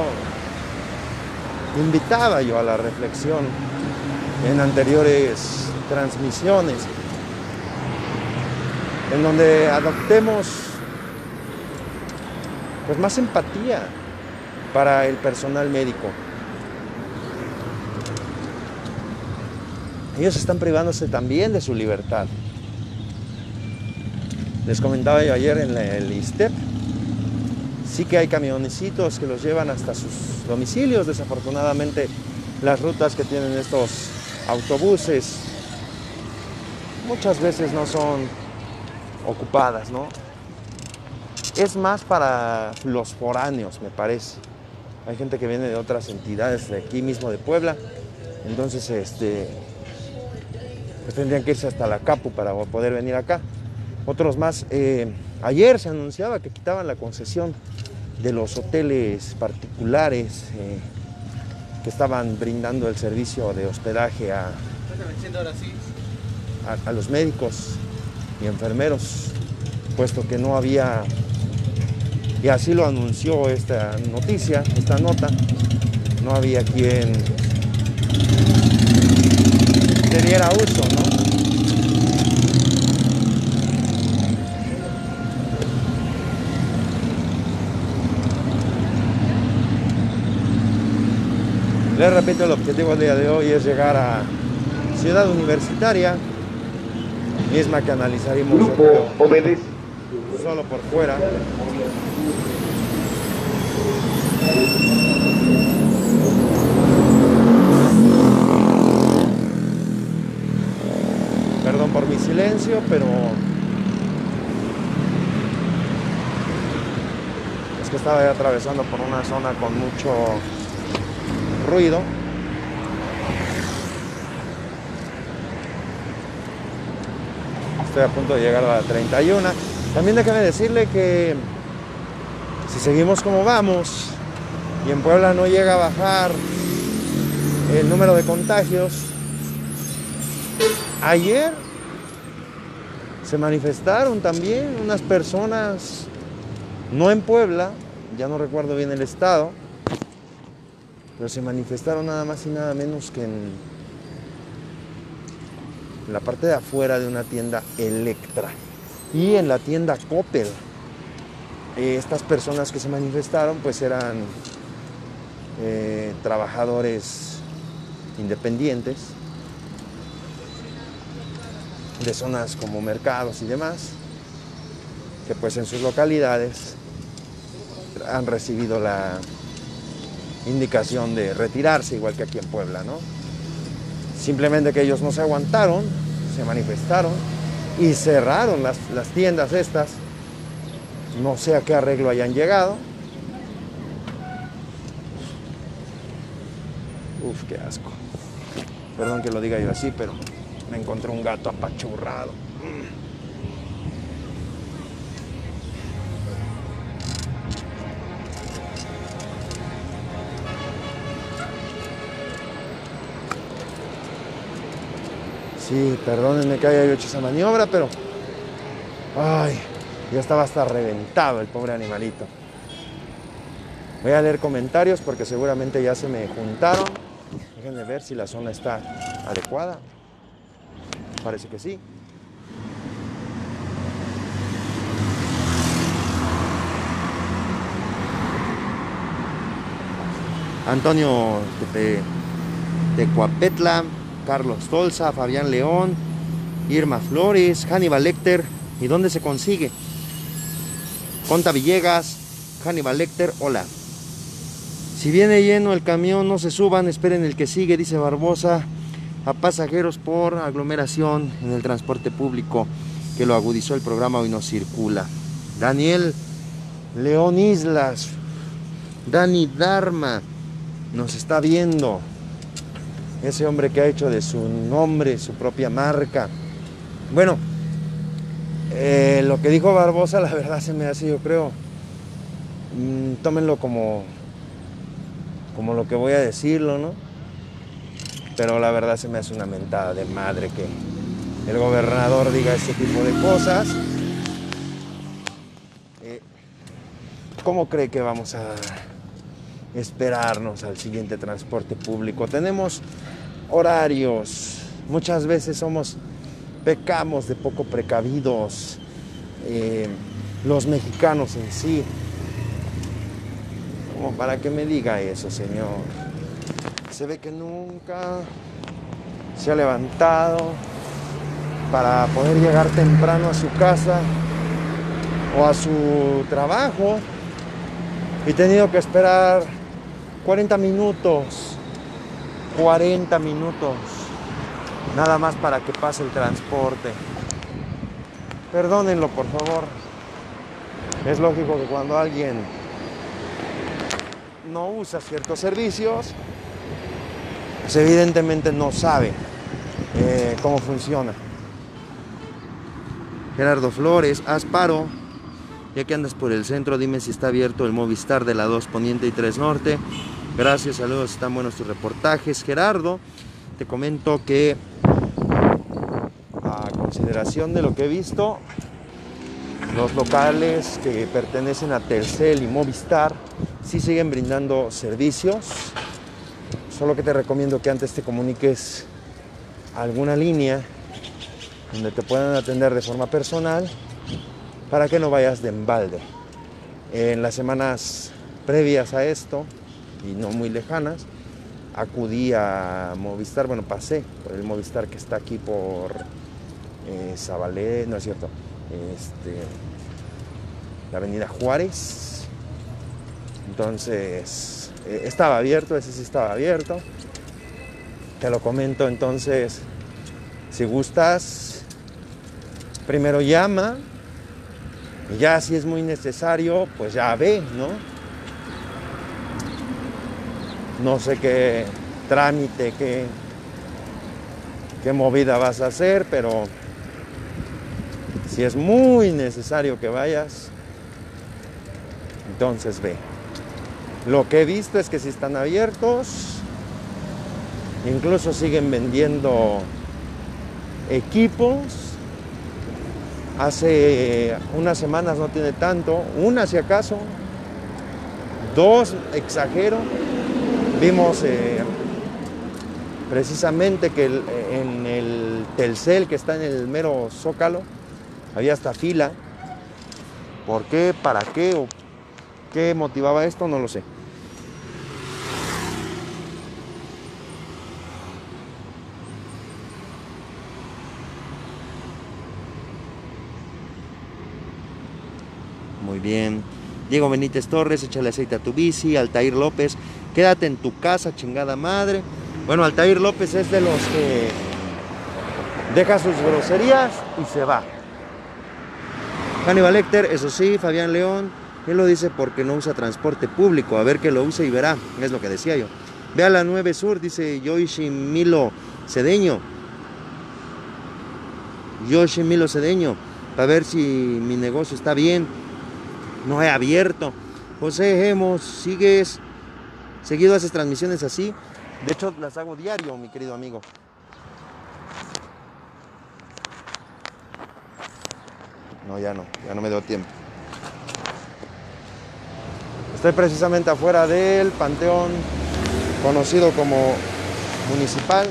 invitaba yo a la reflexión en anteriores transmisiones, en donde adoptemos pues más empatía para el personal médico. Ellos están privándose también de su libertad. Les comentaba yo ayer en la, el ISTEP, sí que hay camionecitos que los llevan hasta sus domicilios. Desafortunadamente, las rutas que tienen estos autobuses muchas veces no son ocupadas, ¿no? Es más para los foráneos, me parece. Hay gente que viene de otras entidades de aquí mismo de Puebla, entonces este, pues tendrían que irse hasta la Capu para poder venir acá. Otros más, eh, ayer se anunciaba que quitaban la concesión de los hoteles particulares eh, que estaban brindando el servicio de hospedaje a, a, a los médicos y enfermeros, puesto que no había, y así lo anunció esta noticia, esta nota, no había quien le diera uso, ¿no? Les repito, el objetivo del día de hoy es llegar a Ciudad Universitaria, misma que analizaremos Grupo Obedece. solo por fuera. Perdón por mi silencio, pero es que estaba ya atravesando por una zona con mucho ruido. Estoy a punto de llegar a la treinta y uno. También déjame decirle que si seguimos como vamos y en Puebla no llega a bajar el número de contagios, ayer se manifestaron también unas personas, no en Puebla, ya no recuerdo bien el estado, pero se manifestaron nada más y nada menos que en, en la parte de afuera de una tienda Electra y en la tienda Coppel. Eh, estas personas que se manifestaron pues eran eh, trabajadores independientes de zonas como mercados y demás, que pues en sus localidades han recibido la indicación de retirarse, igual que aquí en Puebla, ¿no? Simplemente que ellos no se aguantaron, se manifestaron y cerraron las, las tiendas estas. No sé a qué arreglo hayan llegado. Uf, qué asco. Perdón que lo diga yo así, pero me encontré un gato apachurrado. Sí, perdónenme que haya hecho esa maniobra, pero ay, ya estaba hasta reventado el pobre animalito. Voy a leer comentarios porque seguramente ya se me juntaron. Déjenme ver si la zona está adecuada. Parece que sí. Antonio de Tecuapetla, Carlos Tolza, Fabián León, Irma Flores, Hannibal Lecter. ¿Y dónde se consigue? Conta Villegas, Hannibal Lecter, hola. Si viene lleno el camión, no se suban, esperen el que sigue, dice Barbosa, a pasajeros por aglomeración en el transporte público, que lo agudizó el programa Hoy No Circula. Daniel León Islas, Dani Dharma, nos está viendo. Ese hombre que ha hecho de su nombre su propia marca. Bueno, eh, lo que dijo Barbosa, la verdad se me hace, yo creo, mmm, tómenlo como, como lo que voy a decirlo, ¿no? Pero la verdad se me hace una mentada de madre que el gobernador diga ese tipo de cosas. Eh, ¿Cómo cree que vamos a esperarnos al siguiente transporte público? Tenemos horarios, muchas veces somos, pecamos de poco precavidos, eh, los mexicanos en sí, como para que me diga eso, señor. Se ve que nunca se ha levantado para poder llegar temprano a su casa o a su trabajo y he tenido que esperar cuarenta minutos, cuarenta minutos, nada más para que pase el transporte. Perdónenlo, por favor. Es lógico que cuando alguien no usa ciertos servicios, pues evidentemente no sabe eh, cómo funciona. Gerardo Flores, Asparo, ya que andas por el centro, dime si está abierto el Movistar de la dos Poniente y tres Norte. Gracias, saludos, están buenos tus reportajes, Gerardo. Te comento que a consideración de lo que he visto, los locales que pertenecen a Telcel y Movistar sí siguen brindando servicios, solo que te recomiendo que antes te comuniques a alguna línea donde te puedan atender de forma personal para que no vayas de embalde. En las semanas previas a esto, y no muy lejanas, acudí a Movistar, bueno, pasé por el Movistar que está aquí por eh, Zabalé, no es cierto, este, la avenida Juárez. Entonces, eh, estaba abierto, ese sí estaba abierto. Te lo comento, entonces, si gustas, primero llama, y ya si es muy necesario, pues ya ve, ¿no? No sé qué trámite, qué, qué movida vas a hacer, pero si es muy necesario que vayas, entonces ve. Lo que he visto es que sí están abiertos, incluso siguen vendiendo equipos. Hace unas semanas, no tiene tanto, una si acaso, dos, exagero, vimos eh, precisamente que el, en el Telcel, que está en el mero Zócalo, había hasta fila. ¿Por qué? ¿Para qué? ¿O qué motivaba esto? No lo sé. Muy bien. Diego Benítez Torres, échale aceite a tu bici. Altair López, quédate en tu casa, chingada madre. Bueno, Altair López es de los que deja sus groserías y se va. Hannibal Lecter, eso sí. Fabián León, él lo dice porque no usa transporte público. A ver que lo use y verá, es lo que decía yo. Ve a la nueve Sur, dice Yoshi Milo Cedeño. Yoshi Milo Cedeño, para ver si mi negocio está bien. No he abierto. José Gemos, sigues seguido, haces transmisiones así. De hecho, las hago diario, mi querido amigo. No, ya no, ya no me dio tiempo. Estoy precisamente afuera del panteón conocido como Municipal.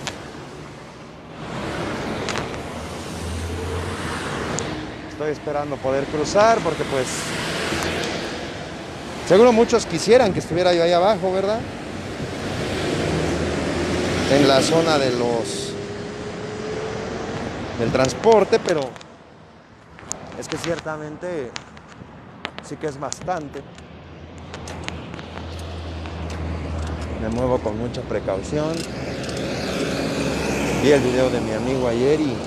Estoy esperando poder cruzar porque pues seguro muchos quisieran que estuviera yo ahí abajo, ¿verdad? En la zona de los del transporte, pero es que ciertamente sí que es bastante. Me muevo con mucha precaución. Vi el video de mi amigo ayer y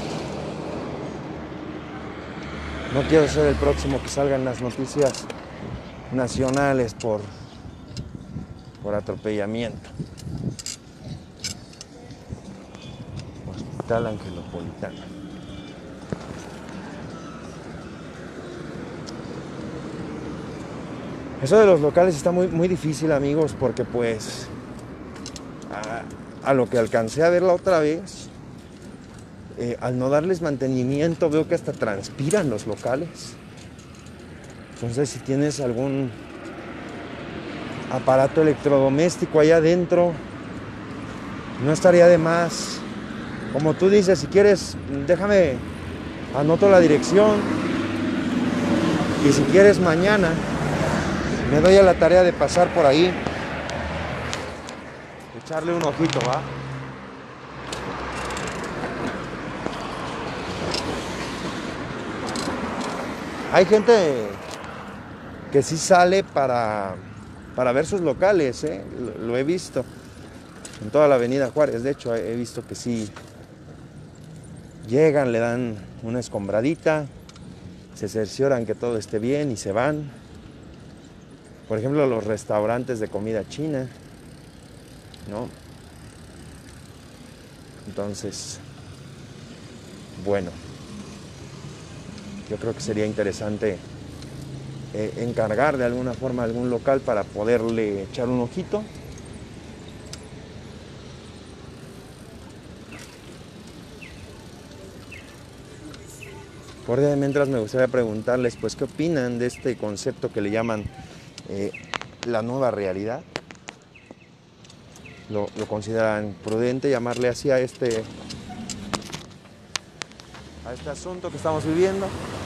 no quiero ser el próximo que salga en las noticias nacionales por, por atropellamiento. Hospital Angelopolitano. Eso de los locales está muy, muy difícil, amigos, porque pues a, a lo que alcancé a ver la otra vez, Eh, al no darles mantenimiento, veo que hasta transpiran los locales. Entonces, si tienes algún aparato electrodoméstico allá adentro, no estaría de más. Como tú dices, si quieres, déjame, anoto la dirección. Y si quieres, mañana me doy a la tarea de pasar por ahí, echarle un ojito, ¿va? Hay gente que sí sale para, para ver sus locales, ¿eh? Lo, lo he visto en toda la avenida Juárez. De hecho, he visto que sí llegan, le dan una escombradita, se cercioran que todo esté bien y se van. Por ejemplo, los restaurantes de comida china, ¿no? Entonces, bueno, yo creo que sería interesante eh, encargar de alguna forma algún local para poderle echar un ojito. Por de mientras me gustaría preguntarles, pues, ¿qué opinan de este concepto que le llaman eh, la nueva realidad? ¿Lo, lo consideran prudente llamarle así a este, a este asunto que estamos viviendo?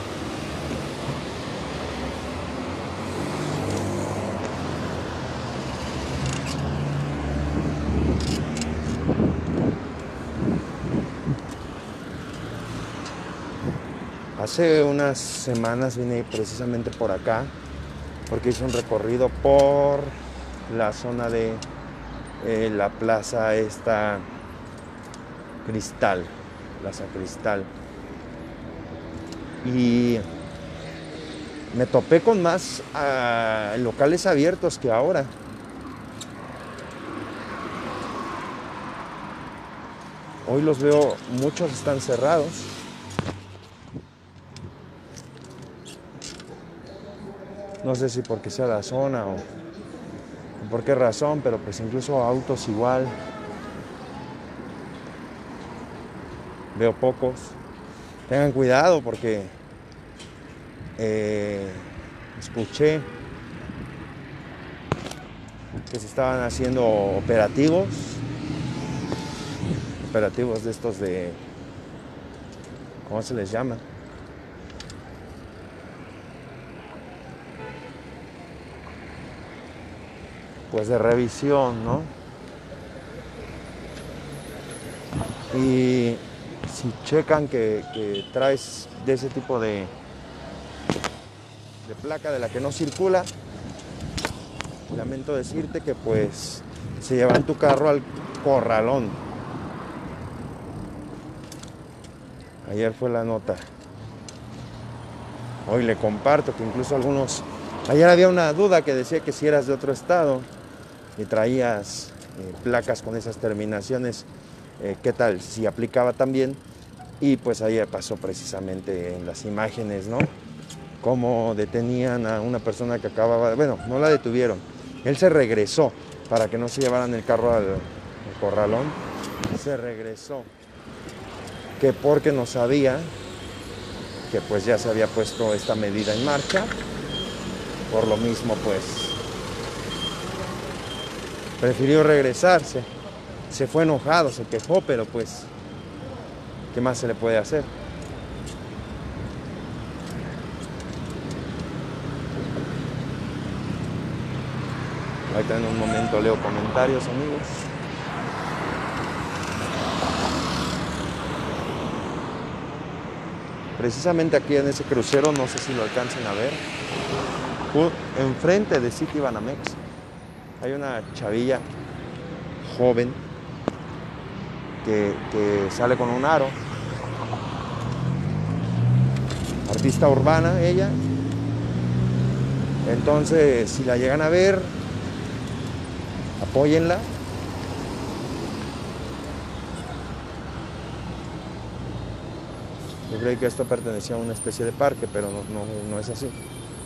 Hace unas semanas vine precisamente por acá porque hice un recorrido por la zona de eh, la plaza esta Cristal, Plaza Cristal, y me topé con más uh, locales abiertos que ahora. Hoy los veo, muchos están cerrados. No sé si porque sea la zona o por qué razón, pero pues incluso autos igual. Veo pocos. Tengan cuidado porque eh, escuché que se estaban haciendo operativos. Operativos de estos de... ¿Cómo se les llama? Pues de revisión, ¿no? Y si checan que, que traes de ese tipo de, de placa de la que no circula, lamento decirte que pues se llevan tu carro al corralón. Ayer fue la nota. Hoy le comparto que incluso algunos... Ayer había una duda que decía que si eras de otro estado y traías eh, placas con esas terminaciones, eh, ¿qué tal? Si aplicaba también. Y pues ayer pasó precisamente en las imágenes, ¿no? Cómo detenían a una persona que acababa... Bueno, no la detuvieron. Él se regresó para que no se llevaran el carro al, al corralón. Se regresó. Que porque no sabía que pues ya se había puesto esta medida en marcha. Por lo mismo, pues, prefirió regresarse. Se fue enojado, se quejó, pero pues, ¿qué más se le puede hacer? Ahorita en un momento leo comentarios, amigos. Precisamente aquí en ese crucero, no sé si lo alcancen a ver, enfrente de City Banamex hay una chavilla joven que, que sale con un aro, artista urbana ella. Entonces, si la llegan a ver, apóyenla. Yo creí que esto pertenecía a una especie de parque, pero no, no, no es así.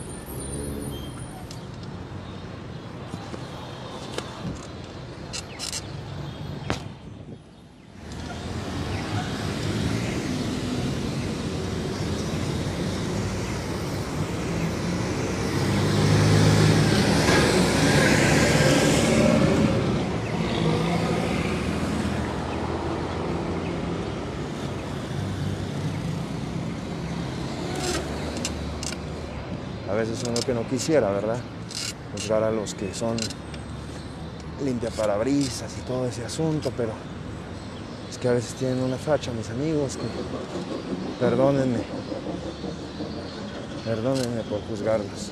A veces uno que no quisiera, ¿verdad? Juzgar a los que son limpiaparabrisas y todo ese asunto, pero es que a veces tienen una facha, mis amigos, que perdónenme, Perdónenme por juzgarlos.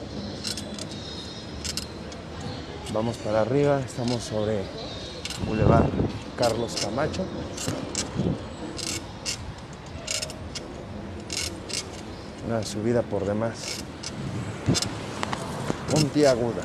Vamos para arriba, estamos sobre Boulevard Carlos Camacho. Una subida por demás puntiaguda.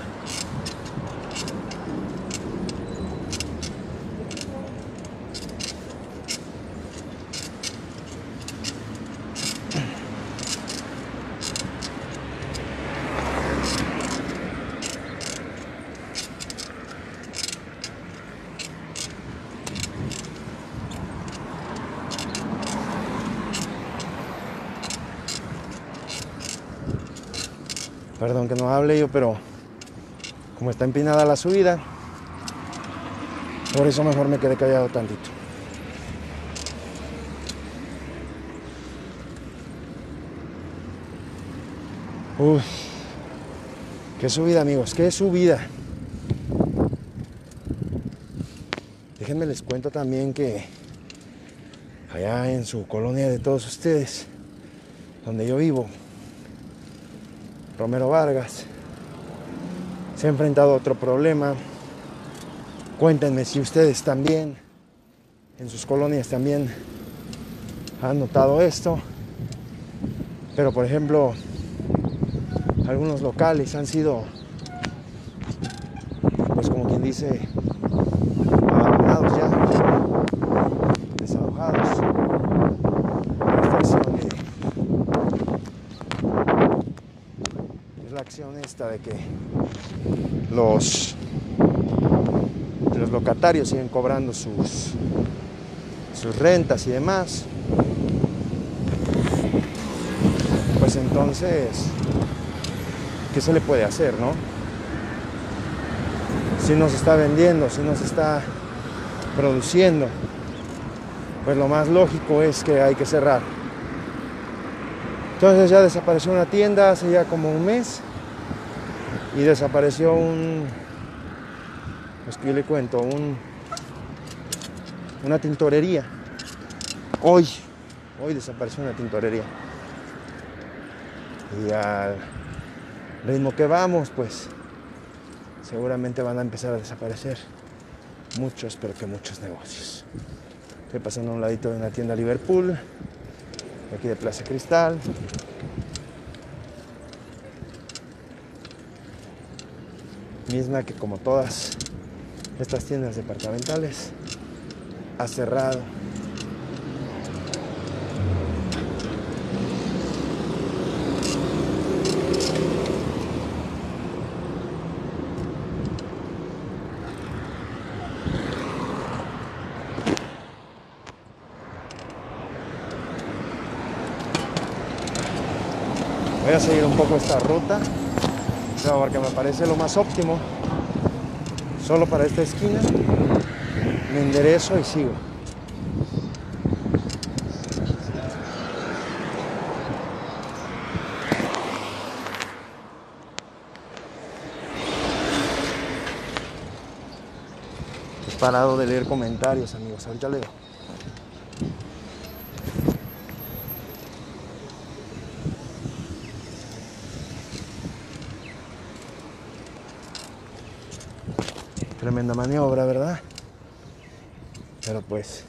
Perdón que no hable yo, pero como está empinada la subida, por eso mejor me quedé callado tantito. Uy, qué subida, amigos, qué subida. Déjenme les cuento también que allá en su colonia de todos ustedes, donde yo vivo, Romero Vargas, se ha enfrentado a otro problema. Cuéntenme si ustedes también, en sus colonias también han notado esto. Pero por ejemplo, algunos locales han sido, pues como quien dice, abandonados ya, desalojados. Esta acción de, es la acción esta de que los, los locatarios siguen cobrando sus, sus rentas y demás. Pues entonces, ¿qué se le puede hacer, no? Si no se está vendiendo, si no se está produciendo, pues lo más lógico es que hay que cerrar. Entonces ya desapareció una tienda hace ya como un mes y desapareció un, pues que le cuento, un, una tintorería. Hoy, hoy desapareció una tintorería. Y al ritmo que vamos, pues seguramente van a empezar a desaparecer muchos, pero que muchos negocios. Estoy pasando a un ladito de una tienda Liverpool, de aquí de Plaza Cristal. Misma que, como todas estas tiendas departamentales, ha cerrado. Voy a seguir un poco esta ruta, porque me parece lo más óptimo. Solo para esta esquina me enderezo y sigo. He parado de leer comentarios, amigos, ahorita leo. Tremenda maniobra, ¿verdad? Pero pues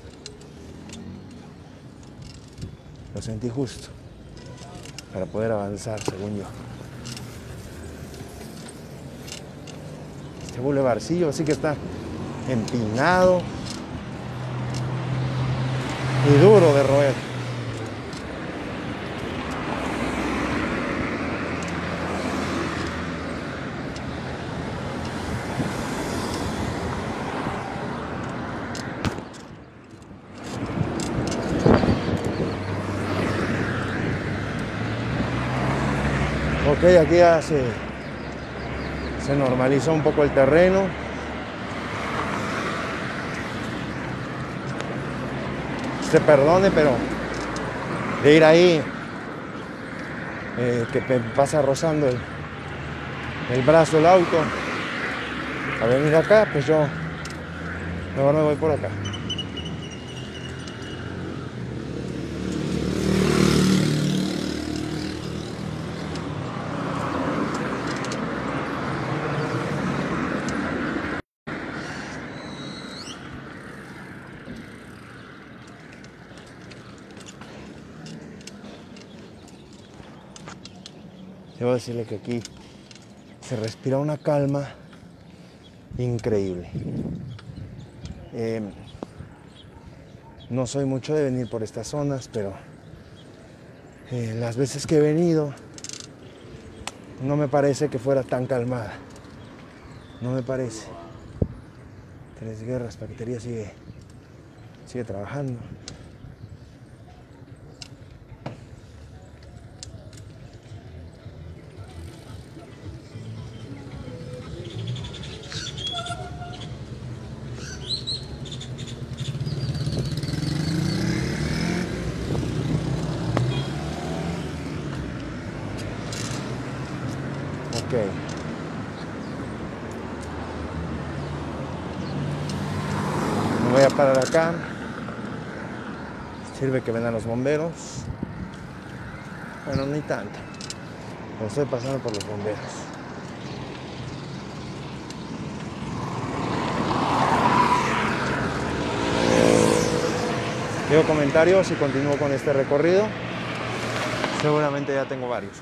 lo sentí justo para poder avanzar, según yo. Este bulevarcillo sí que está empinado y duro de roer. Ok, aquí ya se, se normalizó un poco el terreno. Se perdone, pero de ir ahí, eh, que me pasa rozando el, el brazo el auto, a venir acá, pues yo mejor me voy por acá. Debo decirle que aquí se respira una calma increíble. Eh, no soy mucho de venir por estas zonas, pero eh, las veces que he venido no me parece que fuera tan calmada. No me parece. Tres Guerras Paquetería sigue, sigue trabajando. Ok. Me voy a parar acá. Sirve que vengan los bomberos. Bueno, ni tanto. Pero estoy pasando por los bomberos. Leo comentarios y continúo con este recorrido. Seguramente ya tengo varios.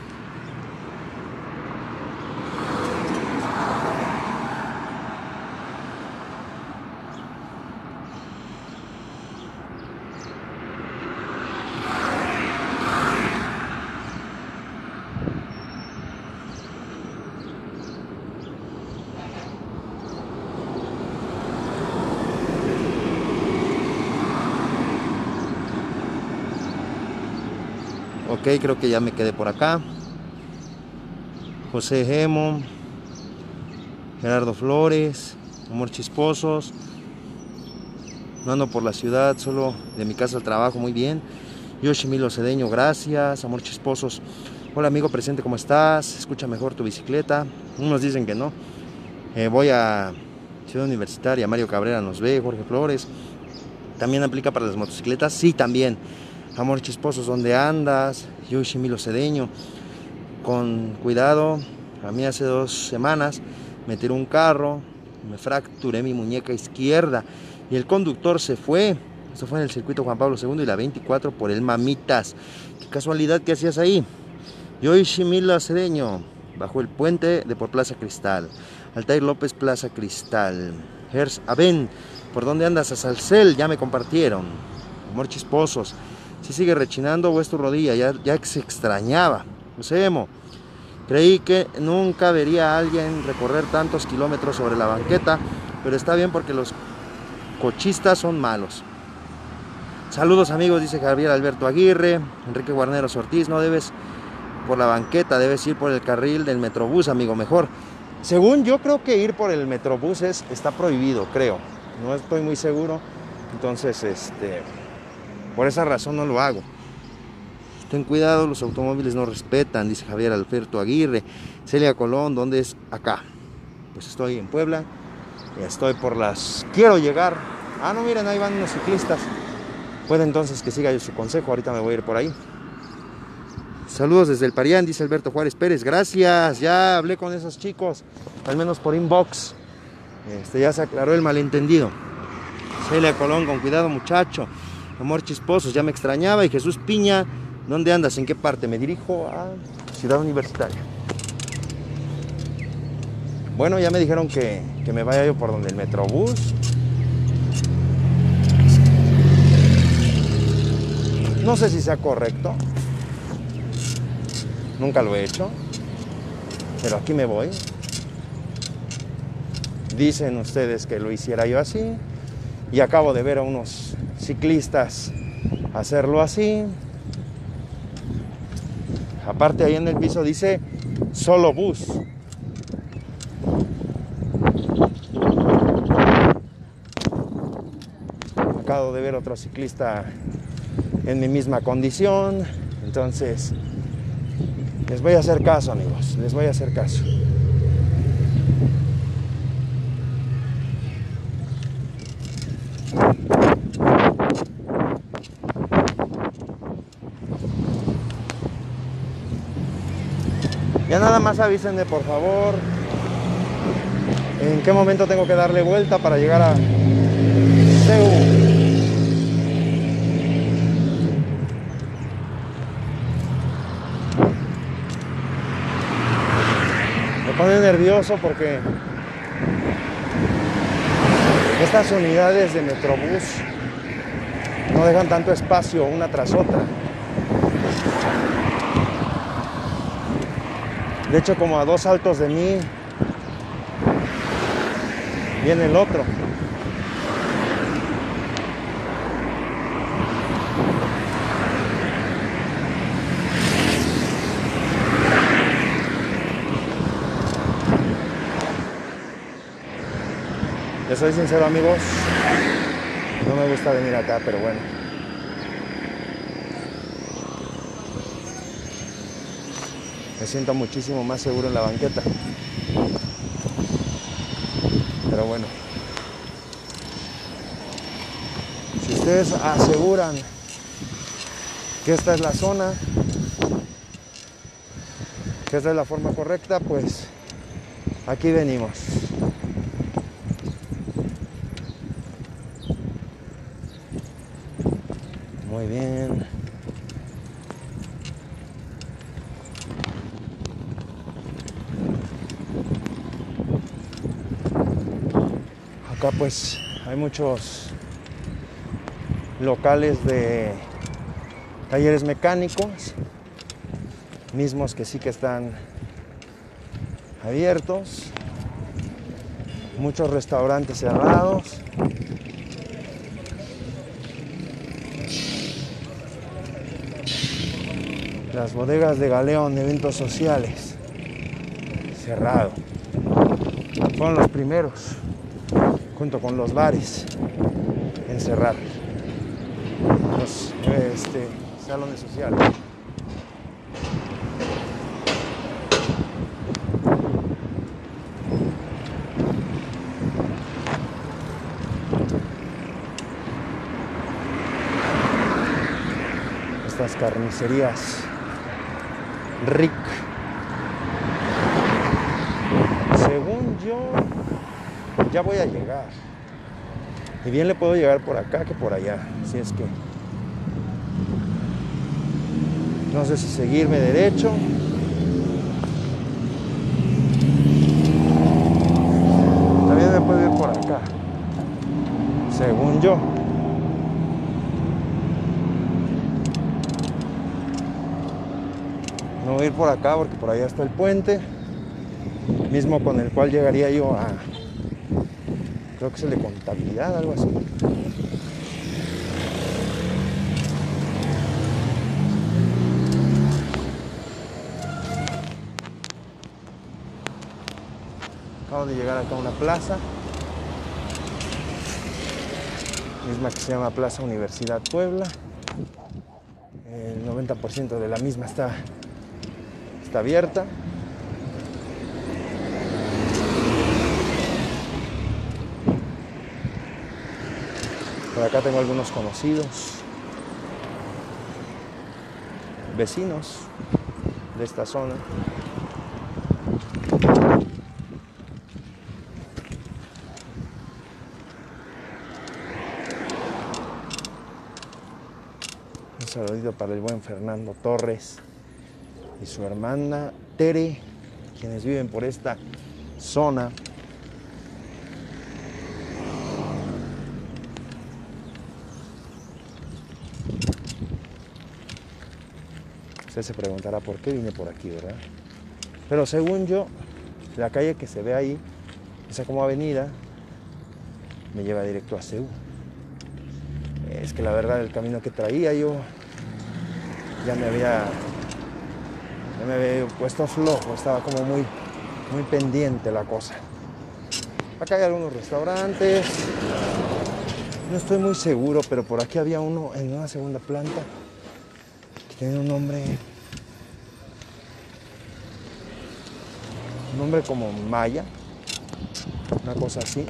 Ok, creo que ya me quedé por acá. José Gemo, Gerardo Flores, Amor Chisposos. No ando por la ciudad, solo de mi casa al trabajo, muy bien. Yoshimilo Cedeño, gracias. Amor Chisposos, hola amigo presente, ¿cómo estás? Escucha mejor tu bicicleta. Unos dicen que no. Eh, voy a Ciudad Universitaria, Mario Cabrera nos ve, Jorge Flores. ¿También aplica para las motocicletas? Sí, también. Amor Chisposos, ¿dónde andas? Yoshimilo Cedeño, con cuidado. A mí hace dos semanas me tiró un carro, me fracturé mi muñeca izquierda y el conductor se fue. Esto fue en el circuito Juan Pablo segundo y la veinticuatro por el Mamitas. Qué casualidad, ¿qué hacías ahí? Yoshimilo Cedeño, bajo el puente de por Plaza Cristal. Altair López, Plaza Cristal. Hers Aben, ¿por dónde andas? A Salcel, ya me compartieron. Amor Chisposos, si sigue rechinando o es tu rodilla, ya, ya se extrañaba. José Emo, creí que nunca vería a alguien recorrer tantos kilómetros sobre la banqueta, pero está bien porque los cochistas son malos. Saludos amigos, dice Javier Alberto Aguirre. Enrique Guarneros Ortiz, no debes por la banqueta, debes ir por el carril del Metrobús, amigo, mejor. Según yo creo que ir por el Metrobús es, está prohibido, creo. No estoy muy seguro, entonces este... por esa razón no lo hago. Ten cuidado, los automóviles no respetan, dice Javier Alberto Aguirre. Celia Colón, ¿dónde es? Acá. Pues estoy en Puebla. Estoy por las... quiero llegar. Ah, no, miren, ahí van unos ciclistas. Puede entonces que siga yo su consejo. Ahorita me voy a ir por ahí. Saludos desde el Parián, dice Alberto Juárez Pérez. Gracias, ya hablé con esos chicos. Al menos por inbox. Este, ya se aclaró el malentendido. Celia Colón, con cuidado muchacho. Amor Chisposos, ya me extrañaba. Y Jesús Piña, ¿dónde andas? ¿En qué parte? Me dirijo a Ciudad Universitaria. Bueno, ya me dijeron que, que me vaya yo por donde el Metrobús. No sé si sea correcto. Nunca lo he hecho. Pero aquí me voy. Dicen ustedes que lo hiciera yo así. Y acabo de ver a unos ciclistas hacerlo así. Aparte, ahí en el piso dice solo bus. Acabo de ver otro ciclista en mi misma condición. Entonces, les voy a hacer caso, amigos. Les voy a hacer caso. Ya nada más avísenme, por favor, en qué momento tengo que darle vuelta para llegar a C U. pone nervioso porque estas unidades de Metrobús no dejan tanto espacio una tras otra. De hecho, como a dos saltos de mí viene el otro. Les soy sincero, amigos, no me gusta venir acá, pero bueno. Me siento muchísimo más seguro en la banqueta. Pero bueno. Si ustedes aseguran que esta es la zona, que esta es la forma correcta, pues aquí venimos. Muy bien. Acá pues hay muchos locales de talleres mecánicos, mismos que sí que están abiertos, muchos restaurantes cerrados. Las bodegas de Galeón, eventos sociales, cerrado. Fueron los primeros, junto con los bares, en cerrar. Los este, salones sociales. Estas carnicerías Rick. Según yo, ya voy a llegar. Y bien le puedo llegar por acá que por allá. Si es que no sé si seguirme derecho. También me puedo ir por acá. Según yo. No voy a ir por acá porque por allá está el puente, mismo con el cual llegaría yo a, creo que es el de contabilidad, algo así. Acabo de llegar acá a una plaza, misma que se llama Plaza Universidad Puebla. El noventa por ciento de la misma está Está abierta. Por acá tengo algunos conocidos, vecinos de esta zona. Un saludito para el buen Fernando Torres y su hermana Tere, quienes viven por esta zona. Usted se preguntará por qué vine por aquí, ¿verdad? Pero según yo, la calle que se ve ahí, esa como avenida, me lleva directo a C U. Es que la verdad el camino que traía yo ya me había Ya me había puesto flojo, estaba como muy, muy pendiente la cosa. Acá hay algunos restaurantes, no estoy muy seguro, pero por aquí había uno en una segunda planta que tiene un nombre, un nombre como maya, una cosa así.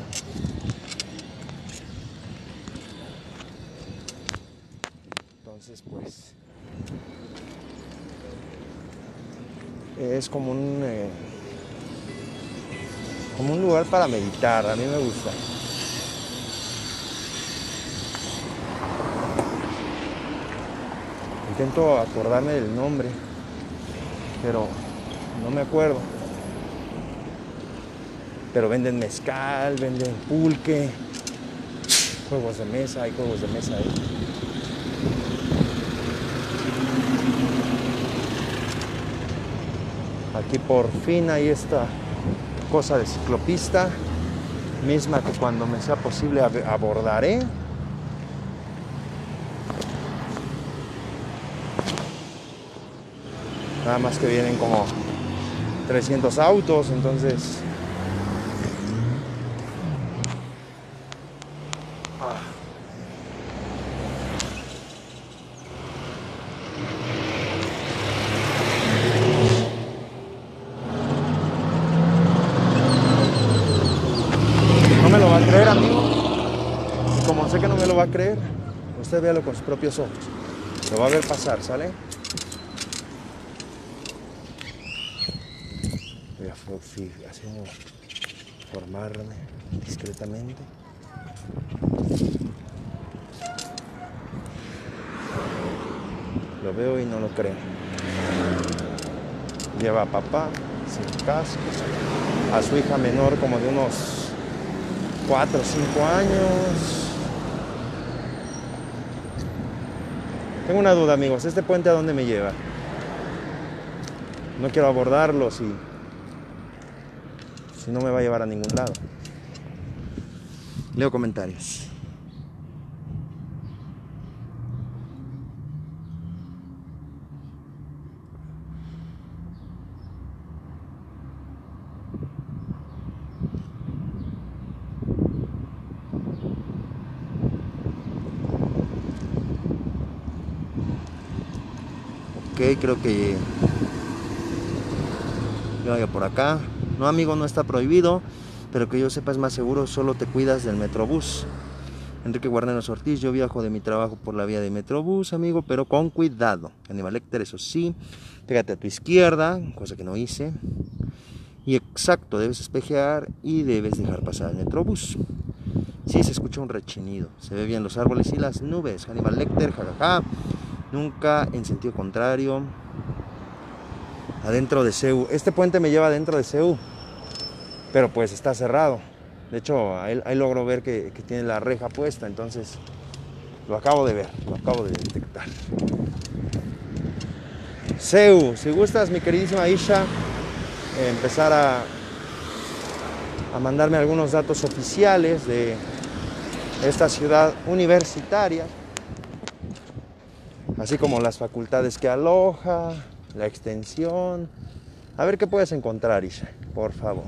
Entonces, pues, es como un, eh, como un lugar para meditar, a mí me gusta. Intento acordarme del nombre, pero no me acuerdo. pero venden mezcal, venden pulque, juegos de mesa, hay juegos de mesa ahí. Aquí por fin hay esta cosa de ciclopista, misma que cuando me sea posible abordaré. Nada más que vienen como trescientos autos, entonces ah. No me lo va a creer, amigo. Y como sé que no me lo va a creer, usted véalo con sus propios ojos. Lo va a ver pasar, ¿sale? Voy a haciendo formarme discretamente. Lo veo y no lo creo. Lleva a papá sin casco, a su hija menor como de unos cuatro o cinco años. Tengo una duda, amigos. ¿Este puente a dónde me lleva? No quiero abordarlo si, si no me va a llevar a ningún lado. Leo comentarios. Ok, creo que yo vaya por acá. No, amigo, no está prohibido, pero que yo sepa es más seguro, solo te cuidas del Metrobús. Enrique Guarneros Ortiz, yo viajo de mi trabajo por la vía de Metrobús, amigo, pero con cuidado. Aníbal Lecter, eso sí, pégate a tu izquierda, cosa que no hice. Y exacto, debes espejear y debes dejar pasar el Metrobús. Sí, se escucha un rechinido, se ve bien los árboles y las nubes. Aníbal Lecter, jajaja. Nunca en sentido contrario. Adentro de C E U. Este puente me lleva adentro de C E U, pero pues está cerrado. De hecho, ahí, ahí logro ver que, que tiene la reja puesta, entonces lo acabo de ver, lo acabo de detectar. C E U, si gustas, mi queridísima Isha, eh, empezar a, a mandarme algunos datos oficiales de esta ciudad universitaria, así como las facultades que aloja, la extensión. A ver qué puedes encontrar, Isha, por favor.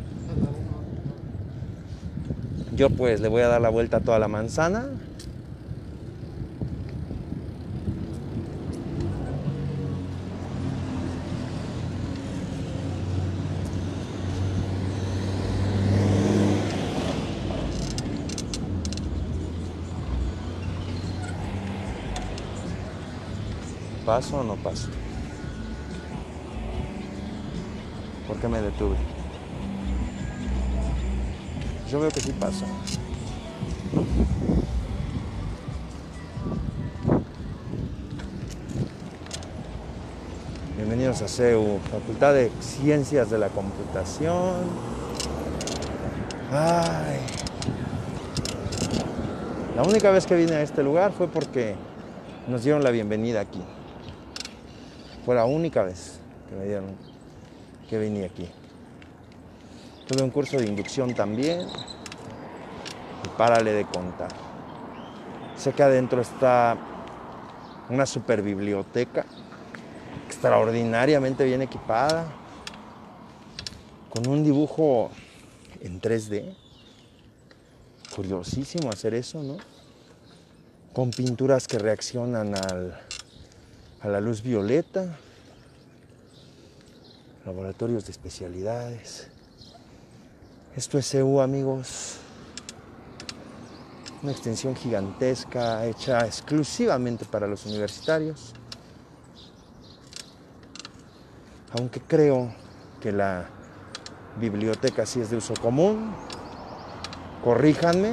Yo pues le voy a dar la vuelta a toda la manzana. ¿Paso o no paso? ¿Por qué me detuve? Yo veo que sí paso. Bienvenidos a C E U, Facultad de Ciencias de la Computación. Ay. La única vez que vine a este lugar fue porque nos dieron la bienvenida aquí. Fue la única vez que me dieron, que vine aquí. Tuve un curso de inducción también. Y párale de contar. Sé que adentro está una super biblioteca extraordinariamente bien equipada, con un dibujo en tres D. Curiosísimo hacer eso, ¿no? Con pinturas que reaccionan al, a la luz violeta. Laboratorios de especialidades. Esto es C E U, amigos. Una extensión gigantesca hecha exclusivamente para los universitarios. Aunque creo que la biblioteca sí es de uso común. Corríjanme.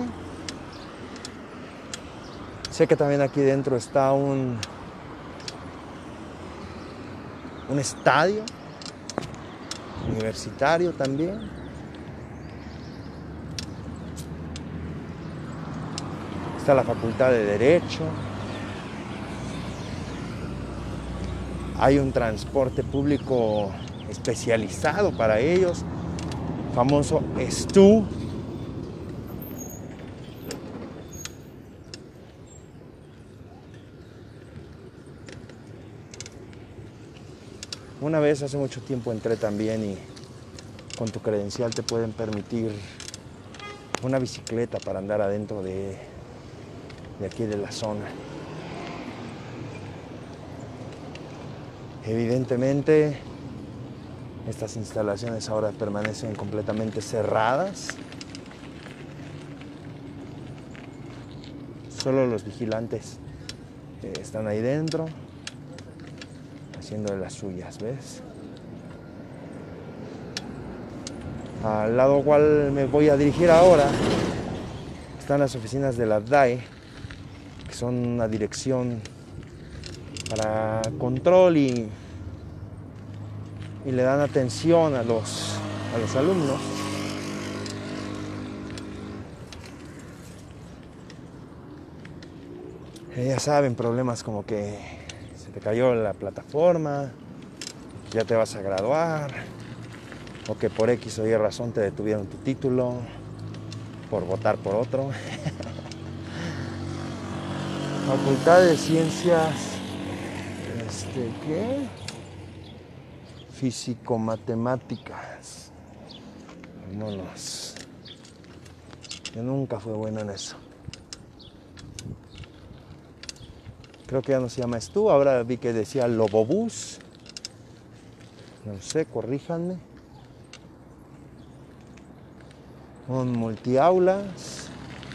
Sé que también aquí dentro está un, un estadio universitario también. Está la Facultad de Derecho. Hay un transporte público especializado para ellos, famoso Estú. Una vez hace mucho tiempo entré también y con tu credencial te pueden permitir una bicicleta para andar adentro de, de aquí de la zona. Evidentemente, estas instalaciones ahora permanecen completamente cerradas. Solo los vigilantes eh, están ahí dentro, haciendo de las suyas, ¿ves? Al lado cual me voy a dirigir ahora están las oficinas de la D A E, que son una dirección para control y, y le dan atención a los, a los alumnos. Eh, ya saben, problemas como que se te cayó la plataforma, que ya te vas a graduar, o que por X o Y razón te detuvieron tu título por votar por otro. Facultad de Ciencias, este, ¿qué? Físico-matemáticas. Vámonos. Yo nunca fui bueno en eso. Creo que ya no se llama Estú, ahora vi que decía Lobobús. No sé, corríjanme. Un multiaulas.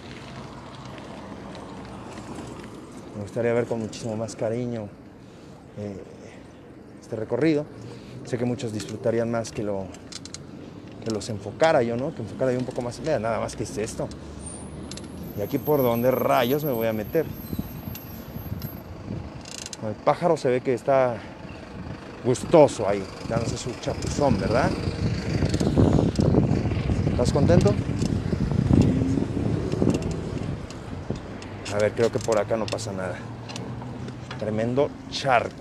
Me gustaría ver con muchísimo más cariño eh, este recorrido. Sé que muchos disfrutarían más que, lo, que los enfocara yo, ¿no? Que enfocara yo un poco más. Mira, nada más que es esto. Y aquí por donde rayos me voy a meter. El pájaro se ve que está gustoso ahí, dándose su chapuzón, ¿verdad? ¿Estás contento? A ver, creo que por acá no pasa nada. Tremendo charco.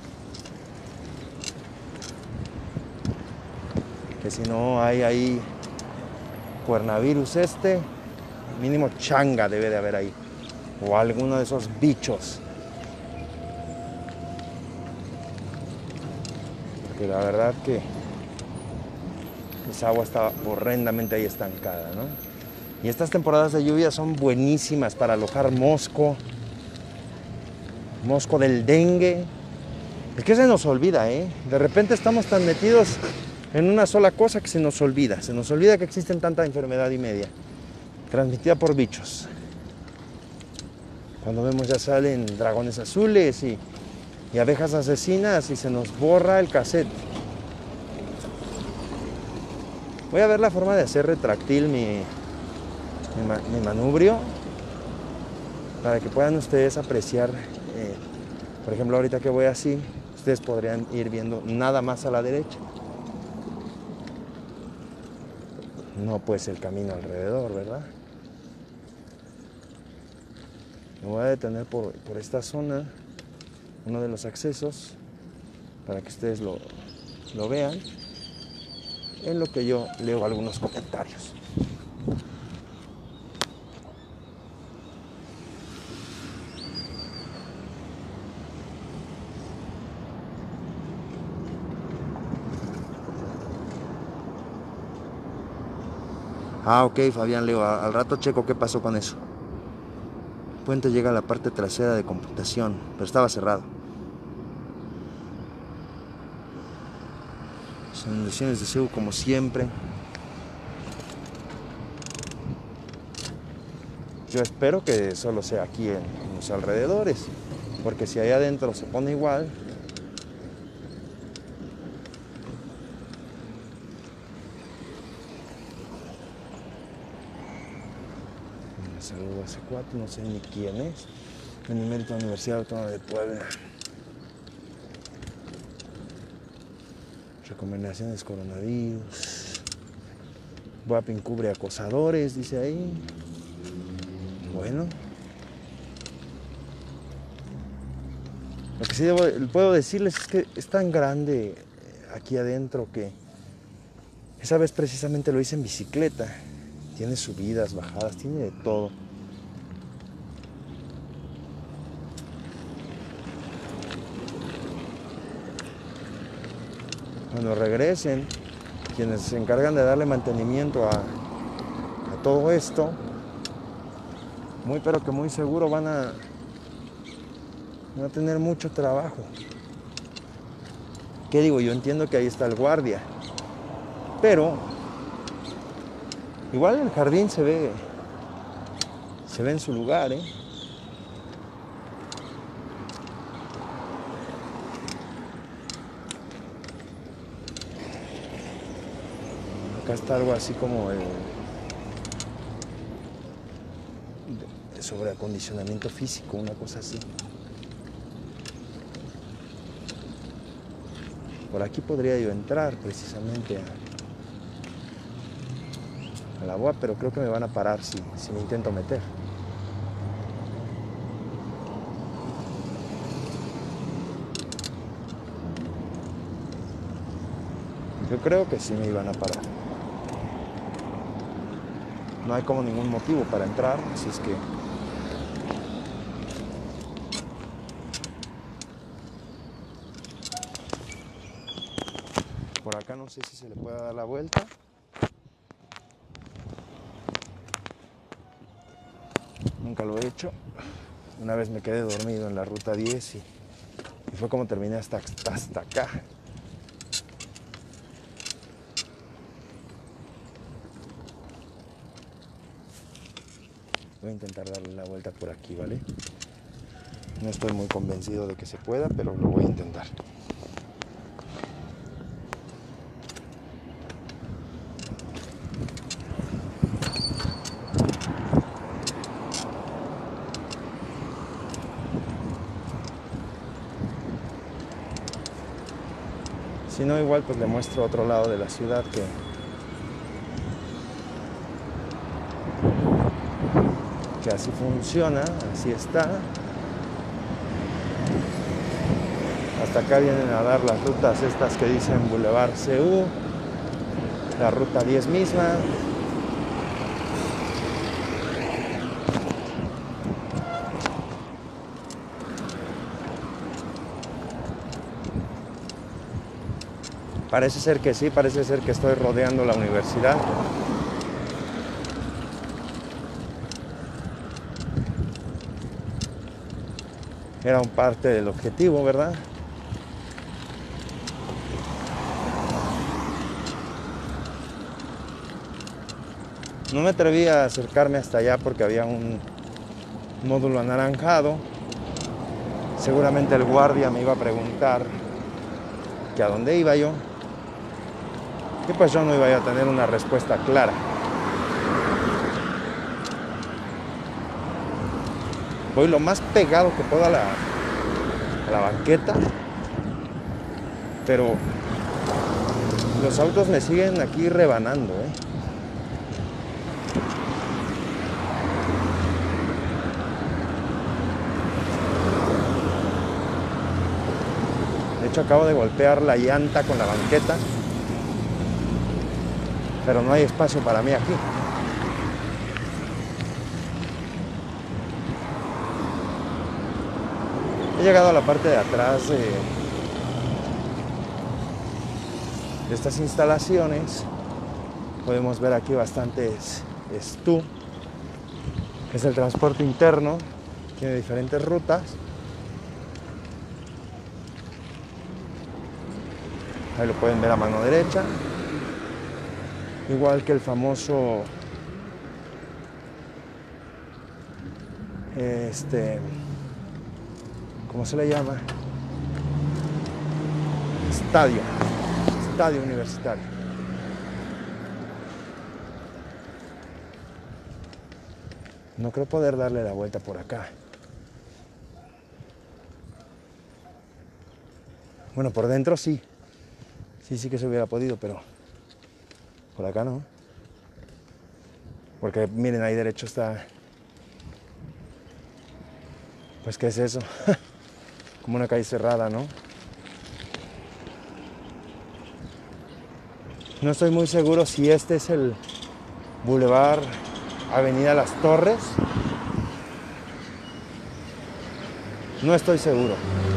Que si no hay ahí cuernavirus este, mínimo changa debe de haber ahí. O alguno de esos bichos. Porque la verdad que esa agua está horrendamente ahí estancada, ¿no? Y estas temporadas de lluvia son buenísimas para alojar mosco, mosco del dengue. Es que se nos olvida, ¿eh? De repente estamos tan metidos en una sola cosa que se nos olvida. Se nos olvida que existen tanta enfermedad y media, transmitida por bichos. Cuando vemos ya salen dragones azules y, y abejas asesinas y se nos borra el cassette. Voy a ver la forma de hacer retráctil mi... Mi, mi manubrio para que puedan ustedes apreciar, eh, por ejemplo, ahorita que voy así, ustedes podrían ir viendo nada más a la derecha, no pues el camino alrededor, ¿verdad? Me voy a detener por, por esta zona, uno de los accesos, para que ustedes lo, lo vean, en lo que yo leo algunos comentarios. Ah, ok, Fabián Leo, al rato checo qué pasó con eso. El puente llega a la parte trasera de computación, pero estaba cerrado. Son lesiones de C E U como siempre. Yo espero que solo sea aquí en, en los alrededores, porque si ahí adentro se pone igual. Saludo a ese cuatro, no sé ni quién es. Benemérita Universidad Autónoma de Puebla. Recomendaciones coronavirus. B U A P encubre acosadores, dice ahí. Bueno, Lo que sí debo, puedo decirles es que es tan grande aquí adentro que esa vez precisamente lo hice en bicicleta. Tiene subidas, bajadas, tiene de todo. Cuando regresen, quienes se encargan de darle mantenimiento a, a todo esto, muy pero que muy seguro van a, van a tener mucho trabajo. ¿Qué digo? Yo entiendo que ahí está el guardia, pero igual el jardín se ve, se ve en su lugar, ¿eh? Acá está algo así como el sobre acondicionamiento físico, una cosa así. Por aquí podría yo entrar precisamente a, a la boa, pero creo que me van a parar si, si me intento meter. Yo creo que sí me iban a parar. No hay como ningún motivo para entrar, así es que por acá no sé si se le puede dar la vuelta. Nunca lo he hecho. Una vez me quedé dormido en la ruta diez y, y fue como terminé hasta, hasta acá. Voy a intentar darle la vuelta por aquí, ¿vale? No estoy muy convencido de que se pueda, pero lo voy a intentar. Si no, igual pues le muestro otro lado de la ciudad que que así funciona, así está. Hasta acá vienen a dar las rutas estas que dicen Boulevard C U, la ruta diez misma. Parece ser que sí, parece ser que estoy rodeando la universidad. Era un parte del objetivo, ¿verdad? No me atreví a acercarme hasta allá porque había un módulo anaranjado. Seguramente el guardia me iba a preguntar que a dónde iba yo. Y pues yo no iba a tener una respuesta clara. Voy lo más pegado que puedo a la, a la banqueta, pero los autos me siguen aquí rebanando, ¿eh? De hecho, acabo de golpear la llanta con la banqueta, pero no hay espacio para mí aquí. He llegado a la parte de atrás de, de estas instalaciones. Podemos ver aquí bastantes Stú. Es el transporte interno, tiene diferentes rutas. Ahí lo pueden ver a mano derecha. Igual que el famoso este ¿cómo se le llama? Estadio. Estadio universitario. No creo poder darle la vuelta por acá. Bueno, por dentro sí. Sí, sí que se hubiera podido, pero por acá no. Porque miren, ahí derecho está... Pues, ¿qué es eso? como una calle cerrada, ¿no? No estoy muy seguro si este es el Boulevard Avenida Las Torres. No estoy seguro.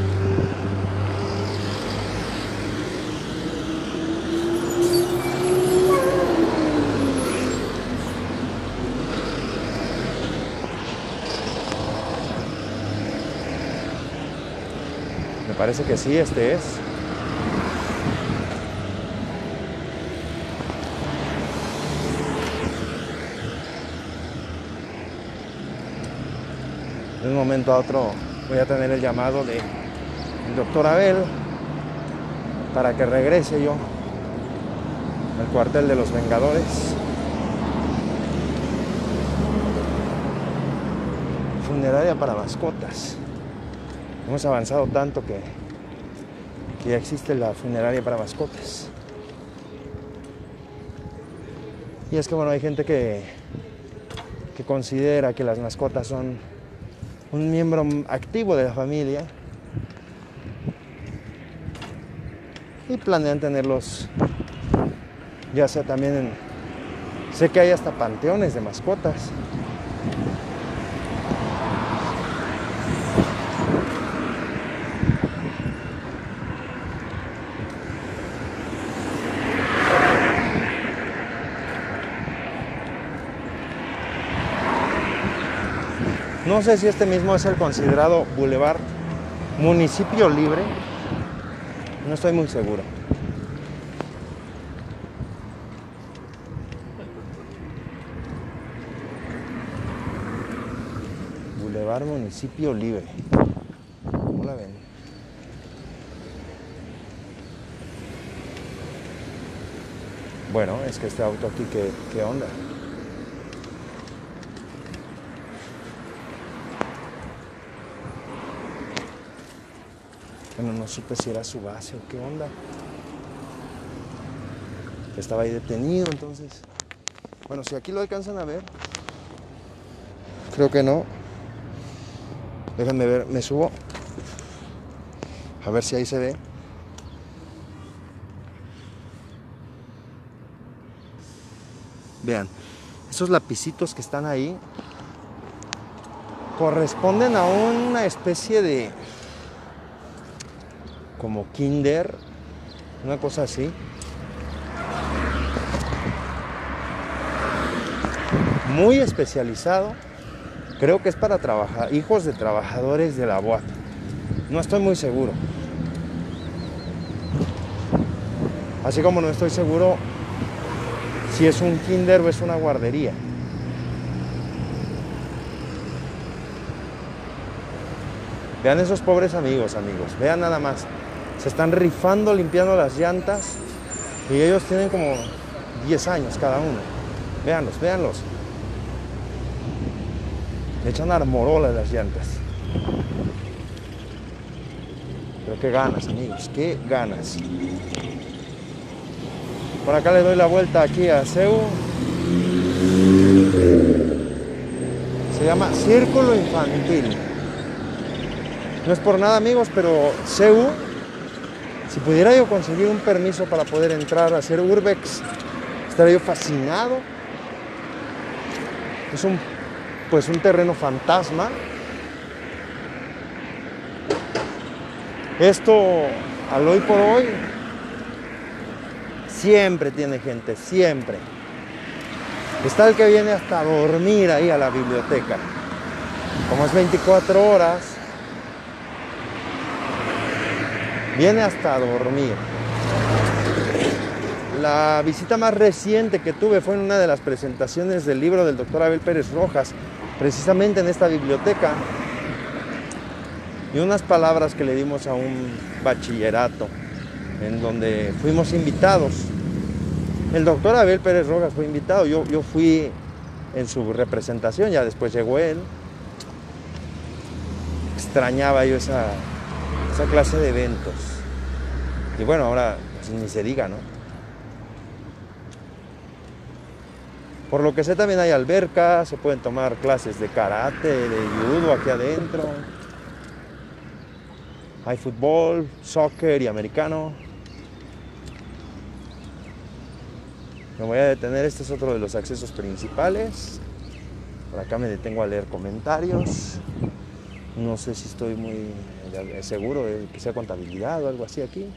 Me parece que sí, este es. De un momento a otro voy a tener el llamado del doctor Abel para que regrese yo al cuartel de los Vengadores. Funeraria para mascotas. Hemos avanzado tanto que, que ya existe la funeraria para mascotas. Y es que bueno, hay gente que, que considera que las mascotas son un miembro activo de la familia y planean tenerlos, ya sea también en, sé que hay hasta panteones de mascotas. No sé si este mismo es el considerado Boulevard Municipio Libre. No estoy muy seguro. Boulevard Municipio Libre. ¿Cómo la ven? Bueno, es que este auto aquí, ¿qué, qué onda? Bueno, no supe si era su base o qué onda. Estaba ahí detenido, entonces. Bueno, si aquí lo alcanzan a ver. Creo que no. Déjenme ver, me subo. A ver si ahí se ve. Vean, esos lapicitos que están ahí corresponden a una especie de como kinder, una cosa así. Muy especializado. Creo que es para trabajar, hijos de trabajadores de la B O A T. No estoy muy seguro. Así como no estoy seguro si es un kinder o es una guardería. Vean esos pobres amigos, amigos. Vean nada más. Se están rifando limpiando las llantas y ellos tienen como diez años cada uno. Véanlos, véanlos. Le echan armorola a las llantas. Pero qué ganas, amigos, qué ganas. Por acá le doy la vuelta aquí a C E U. Se llama Círculo Infantil. No es por nada, amigos, pero C E U, si pudiera yo conseguir un permiso para poder entrar a hacer Urbex, estaría yo fascinado. Es un, pues un terreno fantasma. Esto, al hoy por hoy, siempre tiene gente, siempre. Está el que viene hasta dormir ahí a la biblioteca. Como es veinticuatro horas, viene hasta dormir. La visita más reciente que tuve fue en una de las presentaciones del libro del doctor Abel Pérez Rojas, precisamente en esta biblioteca. Y unas palabras que le dimos a un bachillerato, en donde fuimos invitados. El doctor Abel Pérez Rojas fue invitado, yo, yo fui en su representación, ya después llegó él. Extrañaba yo esa, esa clase de eventos. Y bueno, ahora pues, ni se diga, ¿no? Por lo que sé también hay albercas, se pueden tomar clases de karate, de judo aquí adentro. Hay fútbol, soccer y americano. Me voy a detener, este es otro de los accesos principales. Por acá me detengo a leer comentarios. No sé si estoy muy seguro de que sea contabilidad o algo así aquí.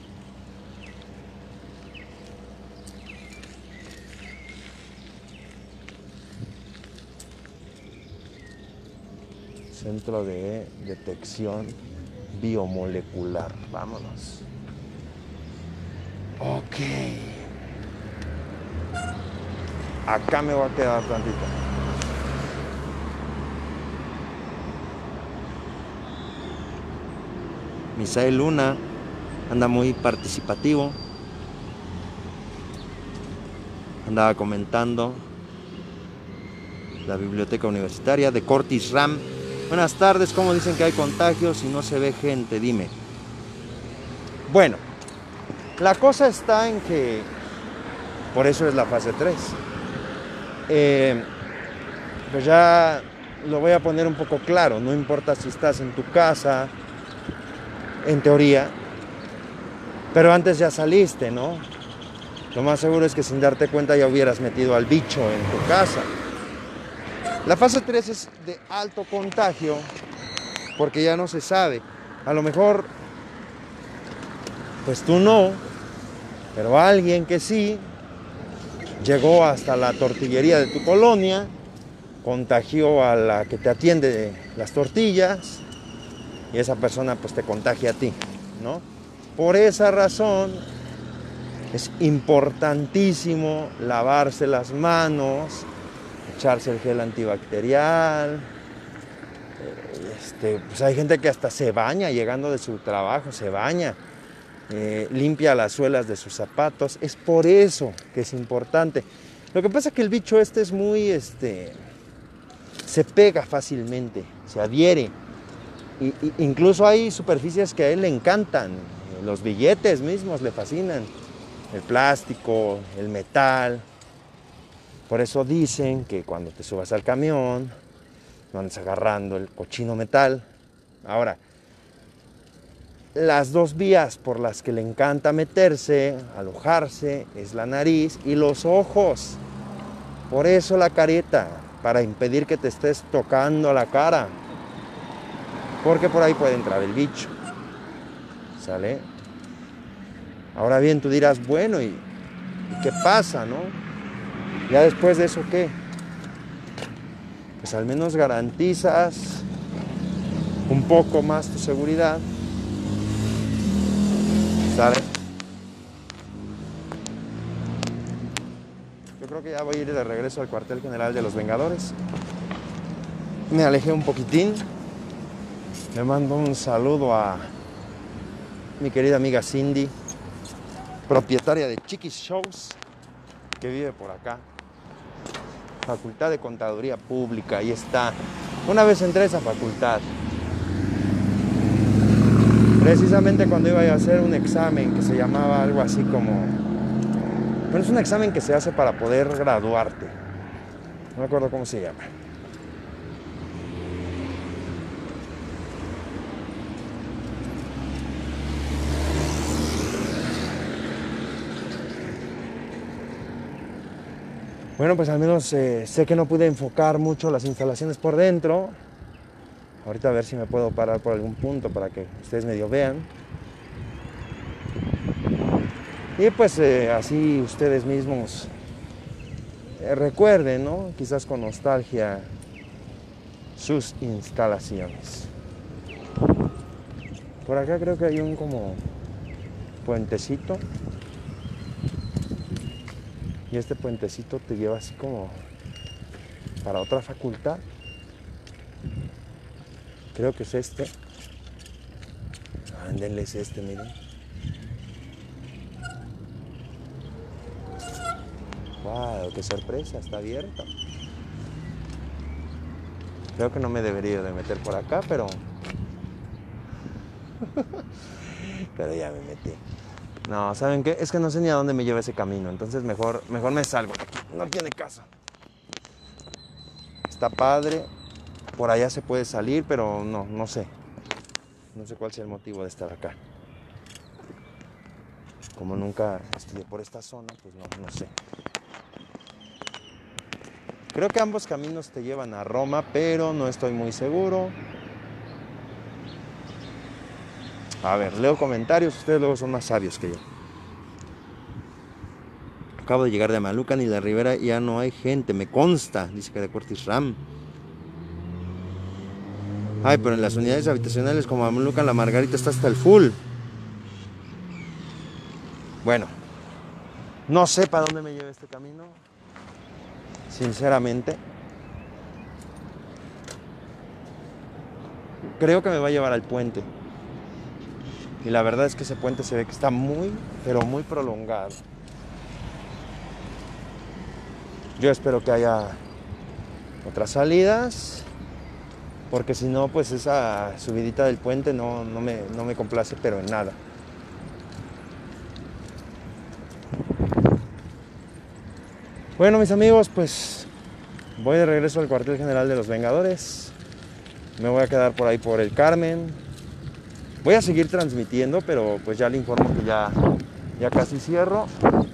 Centro de detección biomolecular. Vámonos. Ok. Acá me voy a quedar tantito. Misael Luna anda muy participativo. Andaba comentando la biblioteca universitaria de Cortis Ram. Buenas tardes, ¿cómo dicen que hay contagios y no se ve gente? Dime. Bueno, la cosa está en que por eso es la fase tres. Eh, pues ya lo voy a poner un poco claro, no importa si estás en tu casa, en teoría, pero antes ya saliste, ¿no? Lo más seguro es que sin darte cuenta ya hubieras metido al bicho en tu casa. La fase tres es de alto contagio porque ya no se sabe. A lo mejor, pues tú no, pero alguien que sí, llegó hasta la tortillería de tu colonia, contagió a la que te atiende las tortillas y esa persona pues te contagia a ti, ¿no? Por esa razón es importantísimo lavarse las manos, echarse el gel antibacterial. Este, pues hay gente que hasta se baña llegando de su trabajo, se baña, eh, limpia las suelas de sus zapatos. Es por eso que es importante. Lo que pasa es que el bicho este es muy, este, se pega fácilmente, se adhiere. Y, y, incluso hay superficies que a él le encantan, los billetes mismos le fascinan, el plástico, el metal. Por eso dicen que cuando te subas al camión, no andes agarrando el cochino metal. Ahora, las dos vías por las que le encanta meterse, alojarse, es la nariz y los ojos. Por eso la careta, para impedir que te estés tocando la cara. Porque por ahí puede entrar el bicho. ¿Sale? Ahora bien, tú dirás, bueno, ¿y, ¿y qué pasa, no? Ya después de eso, ¿qué? Pues al menos garantizas un poco más tu seguridad. ¿Sale? Yo creo que ya voy a ir de regreso al cuartel general de los Vengadores. Me alejé un poquitín. Le mando un saludo a mi querida amiga Cindy, propietaria de Chiquis Shows, que vive por acá. Facultad de Contaduría Pública, ahí está. Una vez entré a esa facultad, precisamente cuando iba a hacer un examen que se llamaba algo así como... Bueno, es un examen que se hace para poder graduarte. No me acuerdo cómo se llama. Bueno, pues al menos eh, sé que no pude enfocar mucho las instalaciones por dentro. Ahorita a ver si me puedo parar por algún punto para que ustedes medio vean. Y pues eh, así ustedes mismos eh, recuerden, ¿no? Quizás con nostalgia sus instalaciones. Por acá creo que hay un como puentecito. Y este puentecito te lleva así como para otra facultad. Creo que es este. Ándenles este, miren. Wow, qué sorpresa, está abierto. Creo que no me debería de meter por acá, pero... pero ya me metí. No, ¿saben qué? Es que no sé ni a dónde me lleva ese camino, entonces mejor, mejor me salgo. No tiene caso. Está padre. Por allá se puede salir, pero no, no sé. No sé cuál sea el motivo de estar acá. Como nunca estuve por esta zona, pues no, no sé. Creo que ambos caminos te llevan a Roma, pero no estoy muy seguro. A ver, leo comentarios. Ustedes luego son más sabios que yo. Acabo de llegar de Malucan y la Ribera ya no hay gente, me consta. Dice que de Cortis Ram. Ay, pero en las unidades habitacionales como Malucan, la Margarita está hasta el full. Bueno, no sé para dónde me lleva este camino. Sinceramente. Creo que me va a llevar al puente. Y la verdad es que ese puente se ve que está muy, pero muy prolongado. Yo espero que haya otras salidas, porque si no, pues esa subidita del puente no, no, me, no me complace, pero en nada. Bueno, mis amigos, pues voy de regreso al cuartel general de los Vengadores. Me voy a quedar por ahí por el Carmen. Voy a seguir transmitiendo, pero pues ya le informo que ya, ya casi cierro.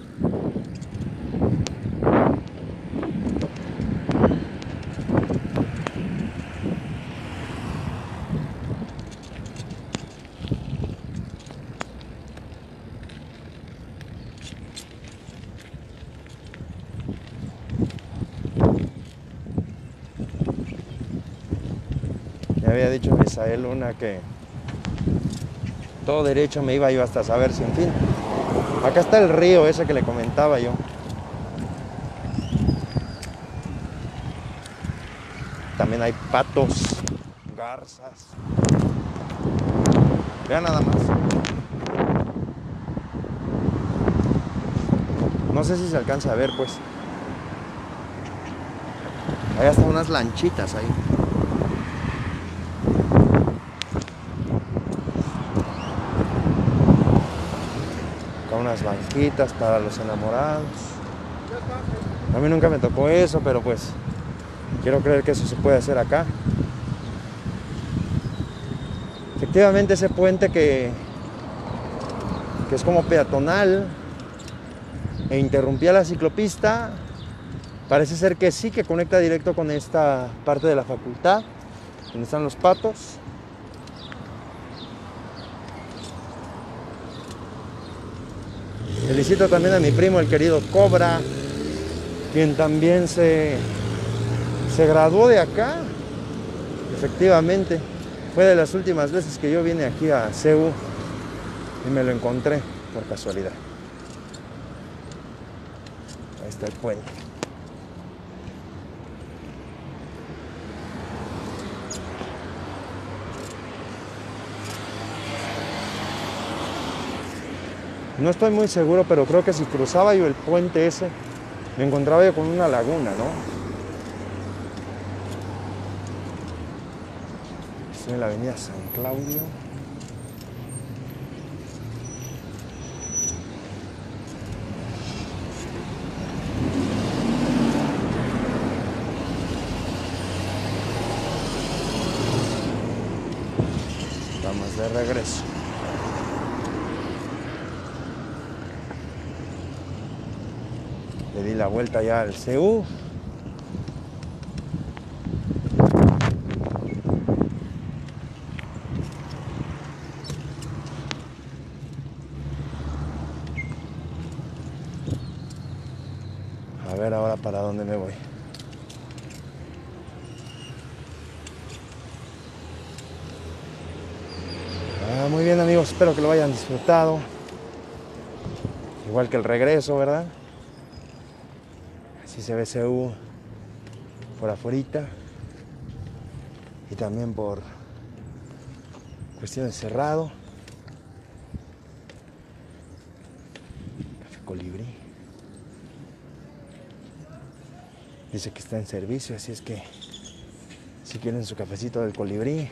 Me había dicho Misael Luna que todo derecho me iba yo hasta saber si, en fin. Acá está el río ese que le comentaba yo. También hay patos, garzas. Vean nada más. No sé si se alcanza a ver, pues. Hay hasta unas lanchitas ahí. Acá unas banquitas para los enamorados. A mí nunca me tocó eso, pero pues quiero creer que eso se puede hacer acá. Efectivamente, ese puente que, que es como peatonal e interrumpía la ciclopista, parece ser que sí, que conecta directo con esta parte de la facultad, donde están los patos. Felicito también a mi primo, el querido Cobra, quien también se, se graduó de acá. Efectivamente, fue de las últimas veces que yo vine aquí a C U y me lo encontré por casualidad. Ahí está el puente. No estoy muy seguro, pero creo que si cruzaba yo el puente ese, me encontraba yo con una laguna, ¿no? Estoy en la avenida San Claudio. Estamos de regreso. Le di la vuelta ya al C U. A ver ahora para dónde me voy. Ah, muy bien, amigos, espero que lo hayan disfrutado. Igual que el regreso, ¿verdad? Así se ve C U por afuerita. Y también por cuestiones cerrado. Café Colibrí. Dice que está en servicio, así es que si quieren su cafecito del Colibrí,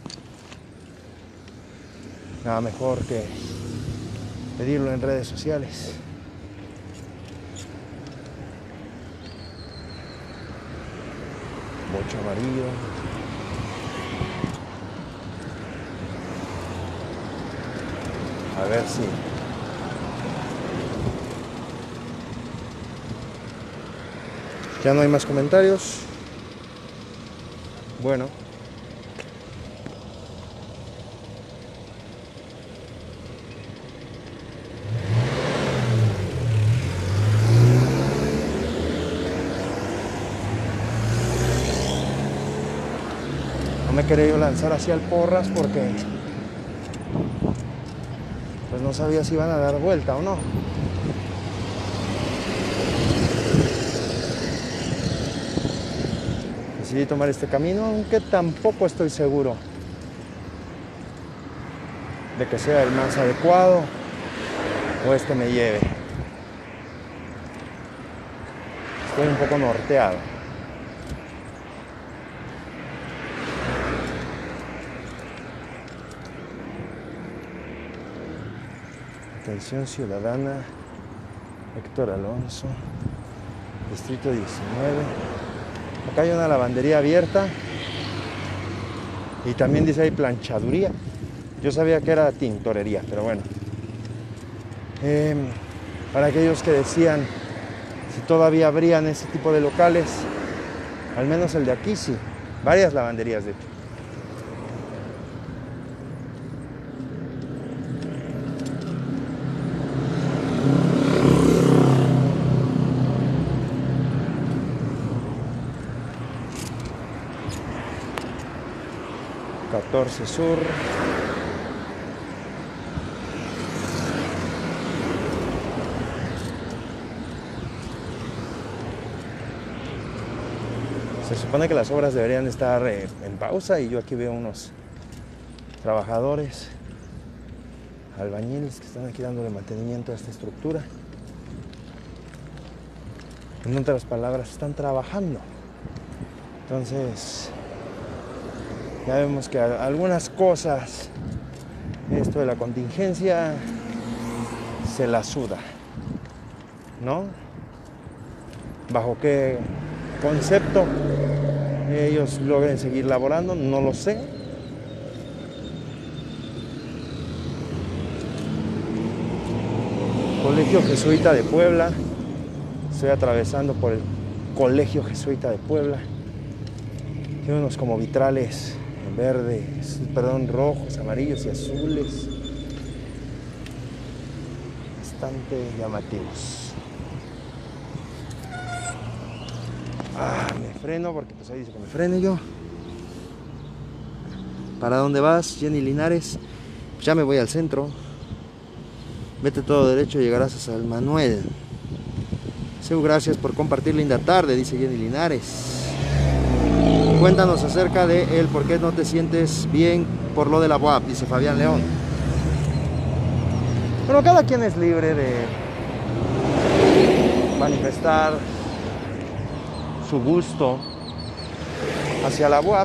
nada mejor que pedirlo en redes sociales. Bocho amarillo. A ver si... Ya no hay más comentarios. Bueno. No me quería yo lanzar hacia el Porras porque pues no sabía si iban a dar vuelta o no. Decidí tomar este camino, aunque tampoco estoy seguro de que sea el más adecuado o este me lleve. Estoy un poco norteado. Atención ciudadana, Héctor Alonso, distrito diecinueve. Acá hay una lavandería abierta y también dice ahí planchaduría. Yo sabía que era tintorería, pero bueno. Eh, para aquellos que decían si todavía abrían ese tipo de locales, al menos el de aquí sí, varias lavanderías de hecho. catorce Sur. Se supone que las obras deberían estar eh, en pausa y yo aquí veo unos trabajadores, albañiles que están aquí dándole mantenimiento a esta estructura. En otras palabras, están trabajando. Entonces, ya vemos que algunas cosas, esto de la contingencia, se la suda, ¿no? ¿Bajo qué concepto ellos logren seguir laborando? No lo sé. Colegio Jesuita de Puebla. Estoy atravesando por el Colegio Jesuita de Puebla. Tiene unos como vitrales verdes, perdón, rojos, amarillos y azules. Bastante llamativos. Ah, me freno porque pues ahí dice que me frene yo. ¿Para dónde vas, Jenny Linares? Pues ya me voy al centro. Vete todo derecho y llegarás a San Manuel. Seu, gracias por compartir, linda tarde, dice Jenny Linares. Cuéntanos acerca de el por qué no te sientes bien por lo de la U A P, dice Fabián León. Bueno, cada quien es libre de manifestar su gusto hacia la U A P.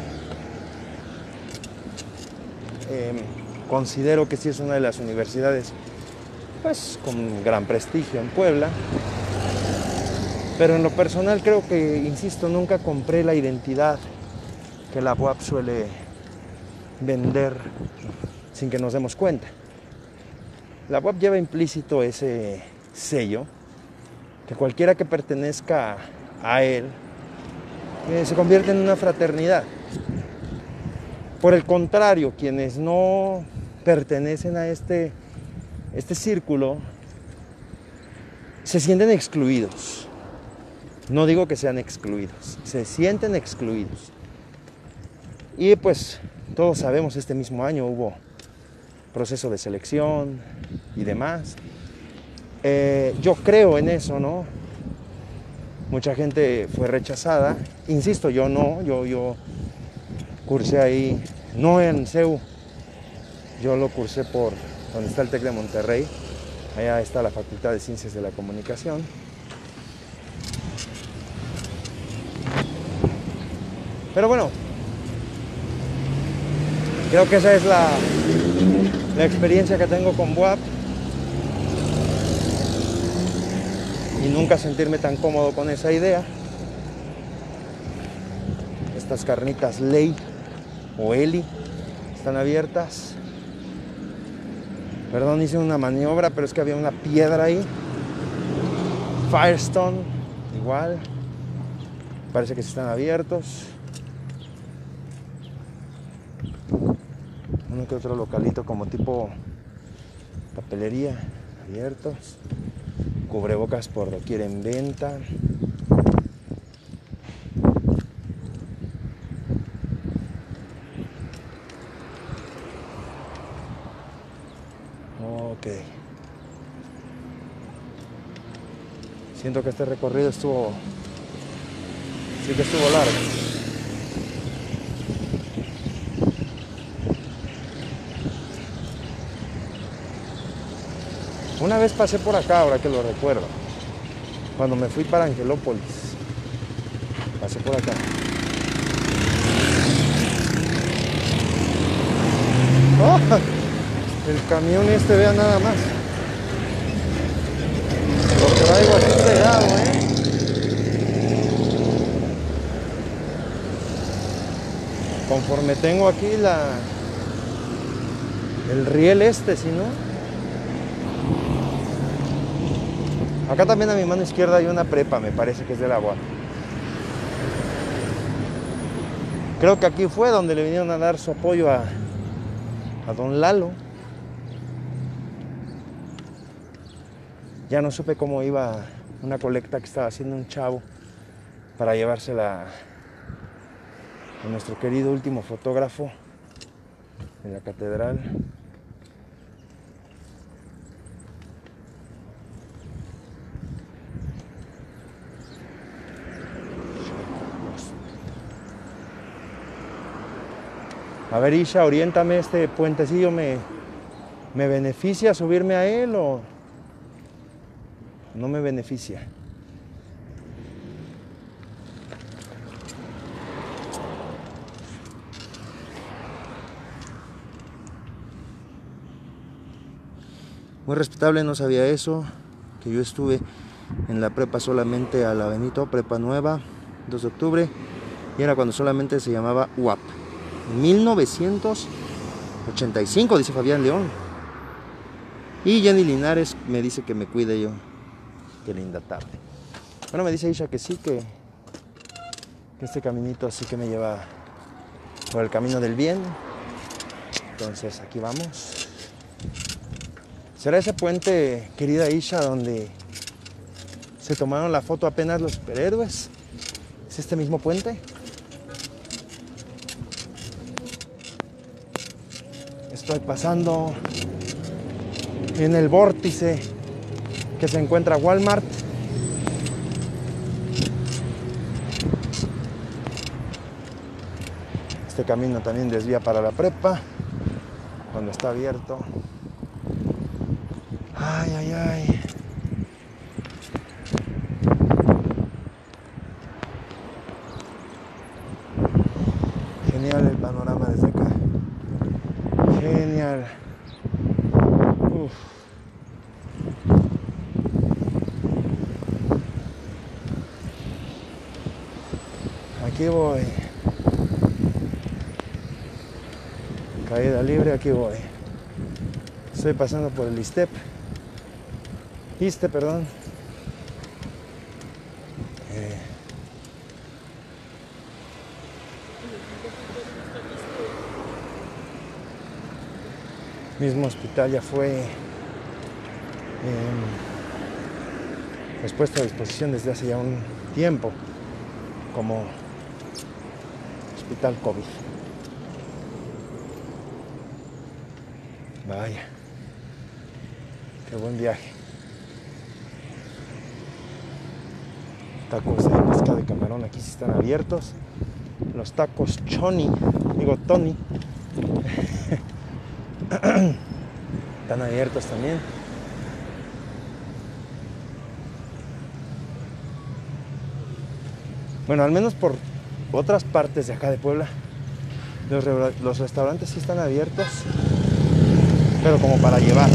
Eh, considero que sí es una de las universidades pues con gran prestigio en Puebla, pero en lo personal creo que, insisto, nunca compré la identidad que la U A P suele vender sin que nos demos cuenta. La U A P lleva implícito ese sello que cualquiera que pertenezca a él eh, se convierte en una fraternidad. Por el contrario, quienes no pertenecen a este, este círculo se sienten excluidos. No digo que sean excluidos, se sienten excluidos. Y pues todos sabemos, este mismo año hubo proceso de selección y demás. Eh, yo creo en eso, ¿no? Mucha gente fue rechazada. Insisto, yo no, yo, yo cursé ahí, no en C E U, yo lo cursé por donde está el TEC de Monterrey. Allá está la Facultad de Ciencias de la Comunicación. Pero bueno, creo que esa es la, la experiencia que tengo con U A P. Y nunca sentirme tan cómodo con esa idea. Estas carnitas Ley o Eli están abiertas. Perdón, hice una maniobra, pero es que había una piedra ahí. Firestone, igual. Parece que sí están abiertos. Uno que otro localito como tipo papelería, abiertos. Cubrebocas por doquier en venta. Ok. Siento que este recorrido estuvo... Sí que estuvo largo. Una vez pasé por acá, ahora que lo recuerdo. Cuando me fui para Angelópolis. Pasé por acá. ¡Oh! El camión este, vea nada más. Lo traigo aquí pegado, ¿eh? Conforme tengo aquí la... el riel este, si no... Acá también a mi mano izquierda hay una prepa, me parece que es del agua. Creo que aquí fue donde le vinieron a dar su apoyo a, a don Lalo. Ya no supe cómo iba una colecta que estaba haciendo un chavo para llevársela a nuestro querido último fotógrafo en la catedral. A ver, Isha, oriéntame, este puentecillo me, me beneficia subirme a él o no me beneficia. Muy respetable, no sabía eso, que yo estuve en la prepa solamente a la Benito, prepa nueva, dos de octubre, y era cuando solamente se llamaba U A P. mil novecientos ochenta y cinco, dice Fabián León. Y Jenny Linares me dice que me cuide yo. Qué linda tarde. Bueno, me dice Isha que sí, que, que este caminito sí que me lleva por el camino del bien. Entonces aquí vamos. ¿Será ese puente, querida Isha, donde se tomaron la foto apenas los superhéroes? ¿Es este mismo puente? Estoy pasando en el vórtice que se encuentra Walmart. Este camino también desvía para la prepa cuando está abierto. Ay, ay, ay. Genial el panorama desde acá. Genial. Uf. Aquí voy. Caída libre, aquí voy. Estoy pasando por el ISTEP. ISTE, perdón. Eh. Mismo hospital ya fue eh, pues puesto a disposición desde hace ya un tiempo como hospital COVID. Vaya, qué buen viaje. Tacos de pescado de camarón aquí sí están abiertos. Los tacos Choni, digo Tony, están abiertos también. Bueno, al menos por otras partes de acá de Puebla, los, los restaurantes sí están abiertos, pero como para llevar.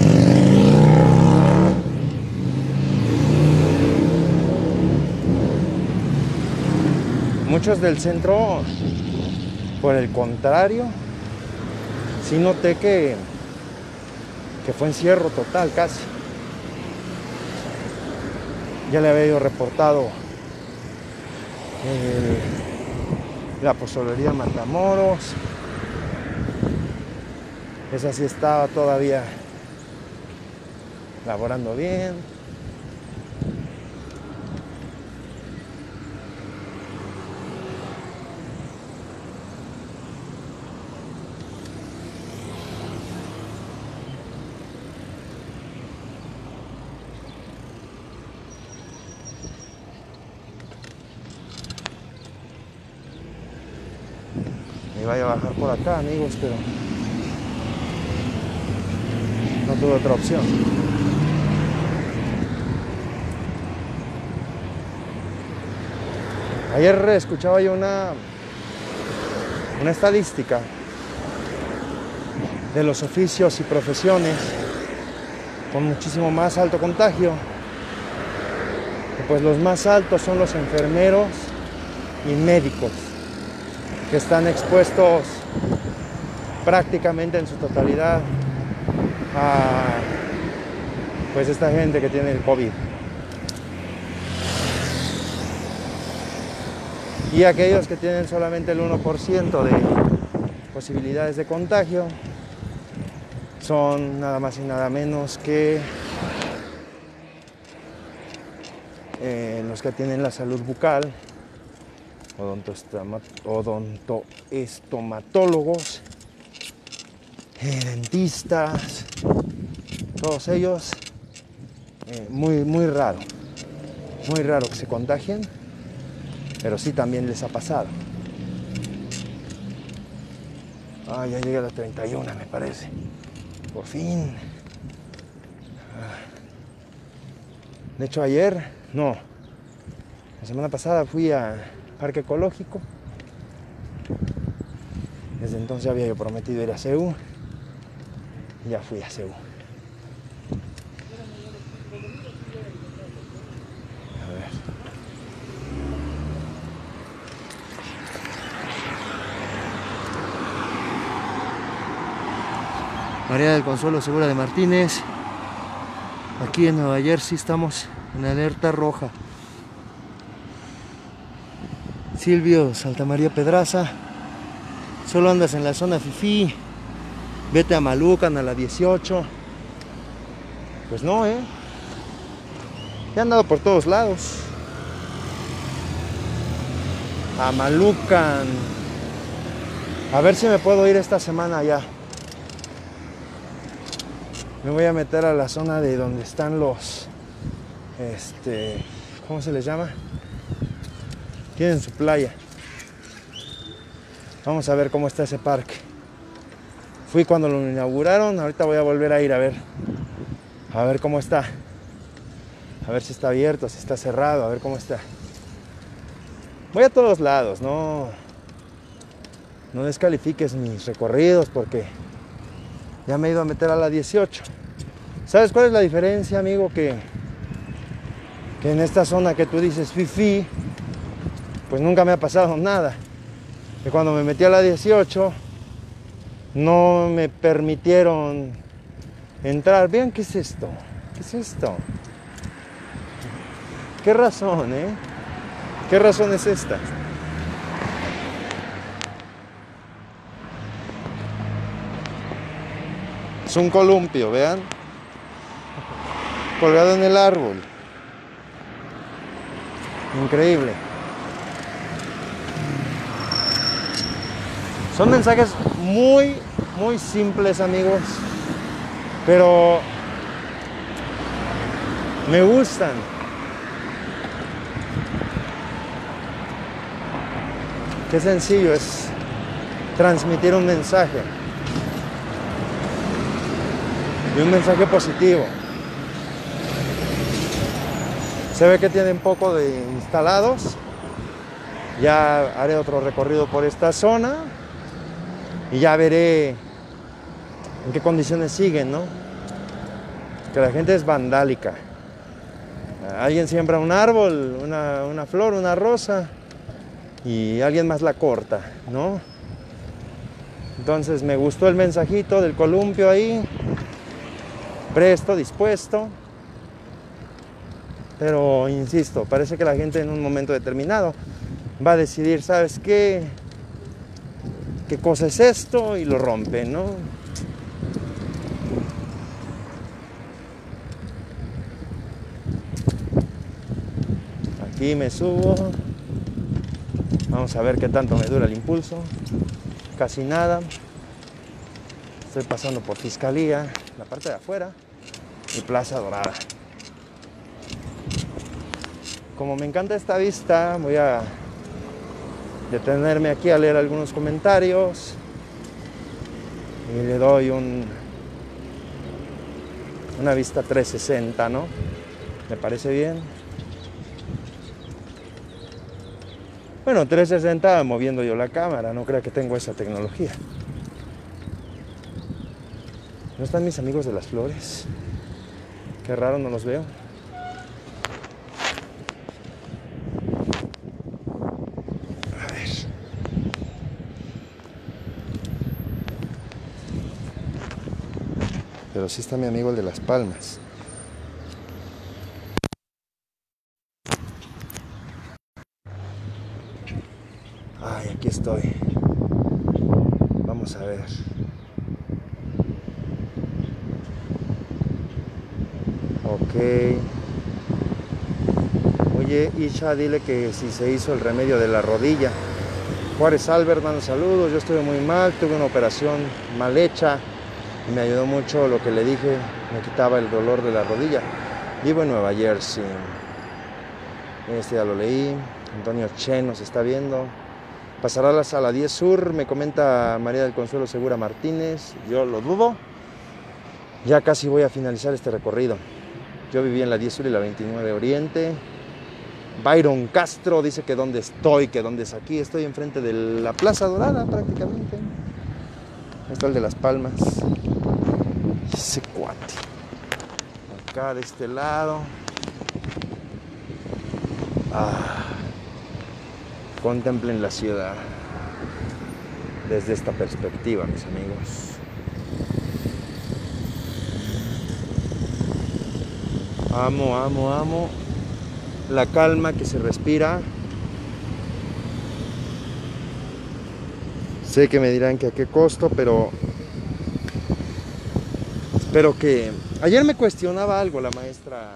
Muchos del centro, por el contrario, sí noté que que fue encierro total casi. Ya le había yo reportado eh, la Apostolería Matamoros. Esa sí estaba todavía laborando bien. Me iba a bajar por acá, amigos, pero no tuve otra opción. Ayer escuchaba yo una, una estadística de los oficios y profesiones con muchísimo más alto contagio. Y pues los más altos son los enfermeros y médicos, que están expuestos prácticamente en su totalidad a pues esta gente que tiene el COVID. Y aquellos que tienen solamente el uno por ciento de posibilidades de contagio son nada más y nada menos que eh, los que tienen la salud bucal, odontoestomatólogos, eh, dentistas, todos ellos, eh, muy, muy raro, muy raro que se contagien, pero sí también les ha pasado. Ah, ya llegué a las treinta y una, me parece. Por fin. De hecho, ayer, no, la semana pasada fui a Parque Ecológico. Desde entonces había yo prometido ir a C U. Y ya fui a C U. A ver. María del Consuelo Segura de Martínez. Aquí en Nueva Jersey estamos en alerta roja. Silvio Santamaría Pedraza. Solo andas en la zona fifí. Vete a Malucan, a la dieciocho. Pues no, eh. He andado por todos lados. A Malucan. A ver si me puedo ir esta semana allá. Me voy a meter a la zona de donde están los, este, ¿cómo se les llama? Tienen su playa. Vamos a ver cómo está ese parque. Fui cuando lo inauguraron, ahorita voy a volver a ir a ver, a ver cómo está. A ver si está abierto, si está cerrado, a ver cómo está. Voy a todos lados, no, no descalifiques mis recorridos porque ya me he ido a meter a la dieciocho. ¿Sabes cuál es la diferencia, amigo? Que, que en esta zona que tú dices fifí, pues nunca me ha pasado nada. Que cuando me metí a la dieciocho, no me permitieron entrar. Vean, ¿qué es esto? ¿Qué es esto? ¿Qué razón, eh? ¿Qué razón es esta? Es un columpio, vean. Colgado en el árbol. Increíble. Son mensajes muy, muy simples, amigos. Pero me gustan. Qué sencillo es transmitir un mensaje. Y un mensaje positivo. Se ve que tienen poco de instalados. Ya haré otro recorrido por esta zona y ya veré en qué condiciones siguen, ¿no? Que la gente es vandálica. Alguien siembra un árbol, una, una flor, una rosa y alguien más la corta, ¿no? Entonces me gustó el mensajito del columpio ahí. presto, dispuesto. Pero insisto, parece que la gente en un momento determinado va a decidir, ¿sabes qué? ¿Qué cosa es esto? Y lo rompe, ¿no? Aquí me subo. Vamos a ver qué tanto me dura el impulso. Casi nada. Estoy pasando por Fiscalía, la parte de afuera, y Plaza Dorada. Como me encanta esta vista, voy a detenerme aquí a leer algunos comentarios y le doy un, una vista trescientos sesenta, ¿no? ¿Me parece bien? Bueno, trescientos sesenta moviendo yo la cámara, no crea que tengo esa tecnología. ¿No están mis amigos de las flores? Qué raro, no los veo. A ver. Pero sí está mi amigo el de Las Palmas. Ay, aquí estoy. Vamos a ver. Ok. Oye, Isha, dile que si se hizo el remedio de la rodilla. Juárez Albert, mando saludos. Yo estuve muy mal, tuve una operación mal hecha y me ayudó mucho lo que le dije, me quitaba el dolor de la rodilla. Vivo en Nueva Jersey. Este ya lo leí. Antonio Chen nos está viendo. Pasará a la sala diez Sur, me comenta María del Consuelo Segura Martínez. Yo lo dudo. Ya casi voy a finalizar este recorrido. Yo viví en la diez Sur y la veintinueve Oriente. Byron Castro dice que dónde estoy, que dónde es aquí. Estoy enfrente de la Plaza Dorada prácticamente. Está el de Las Palmas. Ese cuate. Acá de este lado. Ah. Contemplen la ciudad desde esta perspectiva, mis amigos. Amo, amo, amo la calma que se respira. Sé que me dirán que a qué costo, pero espero que... Ayer me cuestionaba algo la maestra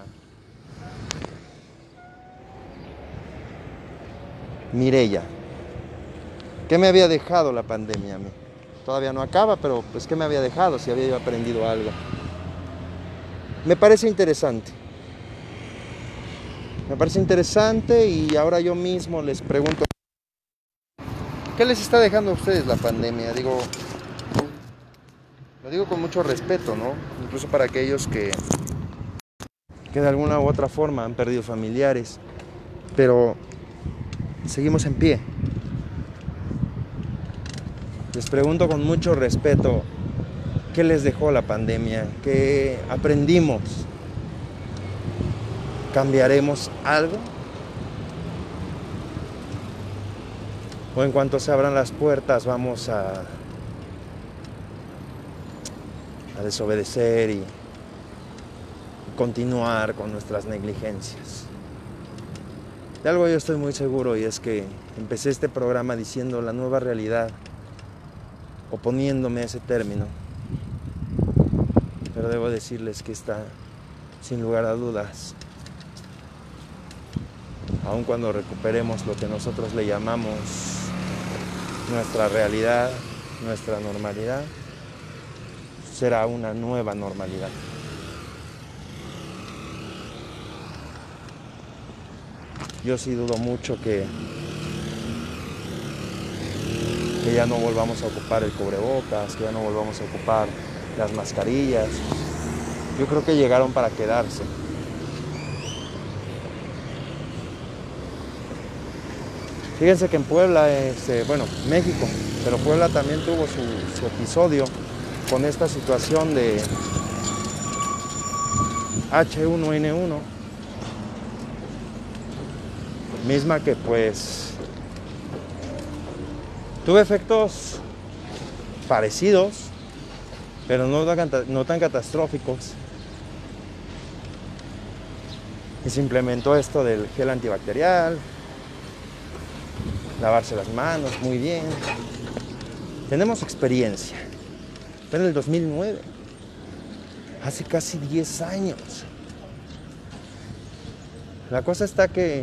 Mireya. ¿Qué me había dejado la pandemia a mí? Todavía no acaba, pero pues ¿qué me había dejado si había yo aprendido algo? Me parece interesante. Me parece interesante y ahora yo mismo les pregunto, ¿qué les está dejando a ustedes la pandemia? Digo, lo digo con mucho respeto, ¿no? Incluso para aquellos que, que de alguna u otra forma han perdido familiares, pero seguimos en pie. Les pregunto con mucho respeto, ¿qué les dejó la pandemia? ¿Qué aprendimos? ¿Cambiaremos algo? ¿O en cuanto se abran las puertas vamos a, a desobedecer y continuar con nuestras negligencias? De algo yo estoy muy seguro y es que empecé este programa diciendo la nueva realidad, oponiéndome a ese término. Pero debo decirles que está, sin lugar a dudas, aun cuando recuperemos lo que nosotros le llamamos nuestra realidad, nuestra normalidad, será una nueva normalidad. Yo sí dudo mucho que, que ya no volvamos a ocupar el cubrebocas, que ya no volvamos a ocupar las mascarillas. Yo creo que llegaron para quedarse. Fíjense que en Puebla, este, bueno, México, pero Puebla también tuvo su, su episodio con esta situación de H uno N uno, misma que pues tuvo efectos parecidos, pero no tan, no tan catastróficos Y se implementó esto del gel antibacterial, lavarse las manos muy bien. Tenemos experiencia. Fue en el dos mil nueve, hace casi diez años. La cosa está que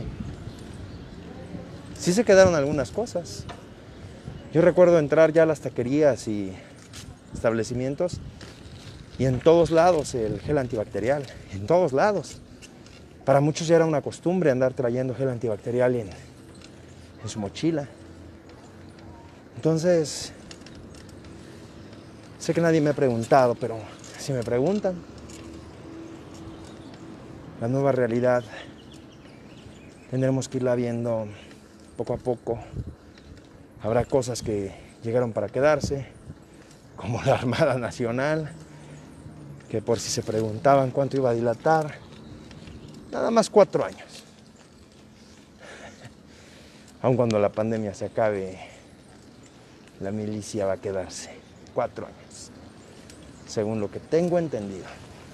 sí se quedaron algunas cosas. Yo recuerdo entrar ya a las taquerías y establecimientos y en todos lados el gel antibacterial, en todos lados. Para muchos ya era una costumbre andar trayendo gel antibacterial en, en su mochila. Entonces, sé que nadie me ha preguntado, pero si me preguntan, la nueva realidad tendremos que irla viendo poco a poco. Habrá cosas que llegaron para quedarse, como la Armada Nacional, que por si se preguntaban cuánto iba a dilatar, nada más cuatro años. Aun cuando la pandemia se acabe, la milicia va a quedarse cuatro años, según lo que tengo entendido.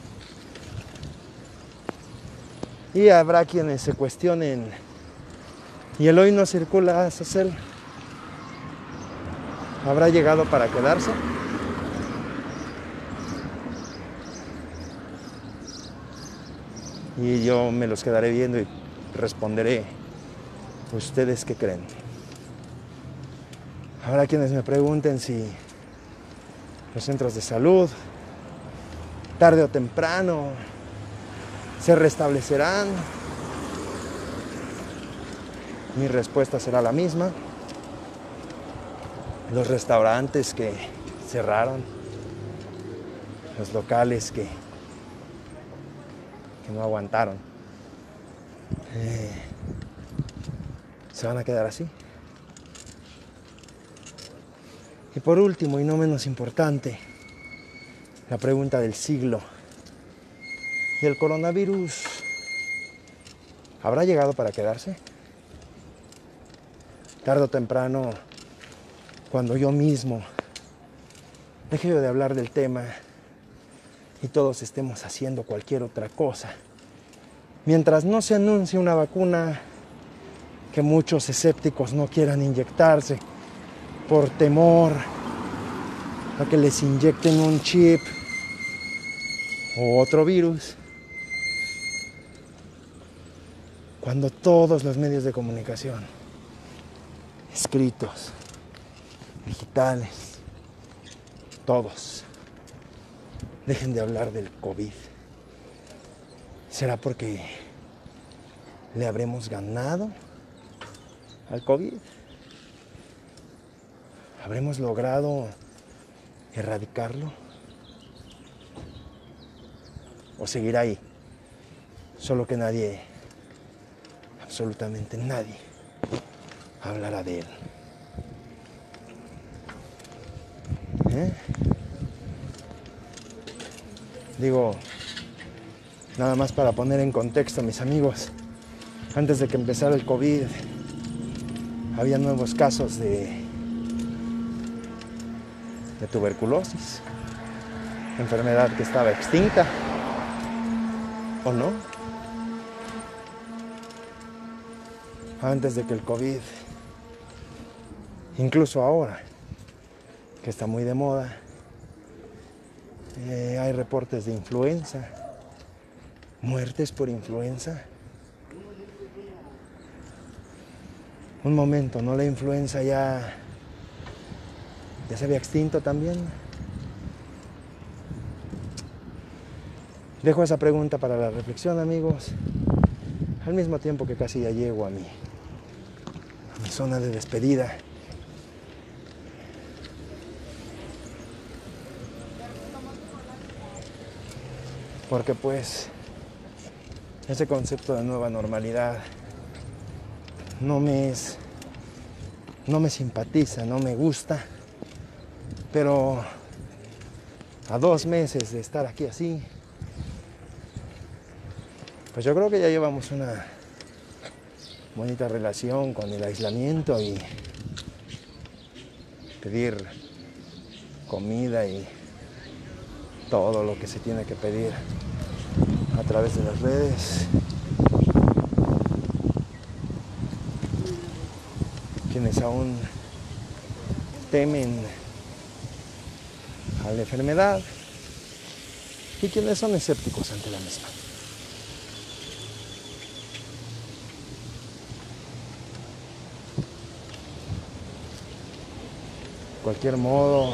Y habrá quienes se cuestionen, ¿y el hoy no circula, Sacel? ¿Habrá llegado para quedarse? Y yo me los quedaré viendo y responderé, ¿ustedes qué creen? Habrá quienes me pregunten si los centros de salud, tarde o temprano, se restablecerán. Mi respuesta será la misma. Los restaurantes que cerraron, los locales que, que no aguantaron, eh, se van a quedar así. Y por último, y no menos importante, la pregunta del siglo. ¿Y el coronavirus habrá llegado para quedarse? Tarde o temprano, cuando yo mismo deje de hablar del tema y todos estemos haciendo cualquier otra cosa, mientras no se anuncie una vacuna que muchos escépticos no quieran inyectarse por temor a que les inyecten un chip o otro virus, cuando todos los medios de comunicación, escritos, digitales, todos dejen de hablar del COVID, ¿será porque le habremos ganado al COVID? ¿Habremos logrado erradicarlo? ¿O seguirá ahí? Solo que nadie, absolutamente nadie, hablará de él. ¿Eh? Digo, nada más para poner en contexto, mis amigos, antes de que empezara el COVID, había nuevos casos de, de tuberculosis, enfermedad que estaba extinta, ¿o no? Antes de que el COVID, incluso ahora, que está muy de moda, eh, hay reportes de influenza, muertes por influenza. Un momento, ¿no? La influenza ya, ya se había extinto también. Dejo esa pregunta para la reflexión, amigos, al mismo tiempo que casi ya llego a mi, a mi zona de despedida. Porque pues ese concepto de nueva normalidad no me es, no me simpatiza, no me gusta, pero a dos meses de estar aquí así, pues yo creo que ya llevamos una bonita relación con el aislamiento y pedir comida y todo lo que se tiene que pedir a través de las redes. quienes aún temen a la enfermedad y quienes son escépticos ante la misma. De cualquier modo,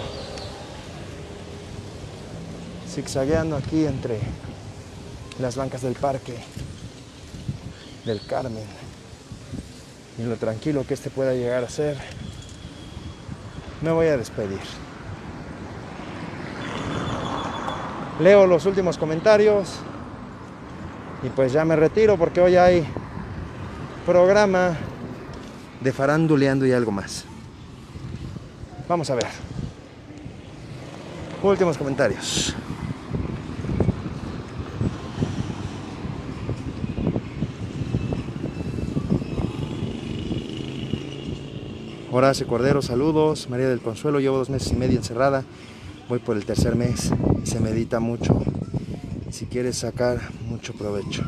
zigzagueando aquí entre las bancas del Parque del Carmen y lo tranquilo que este pueda llegar a ser, me voy a despedir. Leo los últimos comentarios y pues ya me retiro porque hoy hay programa de faranduleando y algo más. Vamos a ver. Últimos comentarios. Horacio Cordero, saludos. María del Consuelo, llevo dos meses y medio encerrada. Voy por el tercer mes y se medita mucho. Si quieres sacar mucho provecho.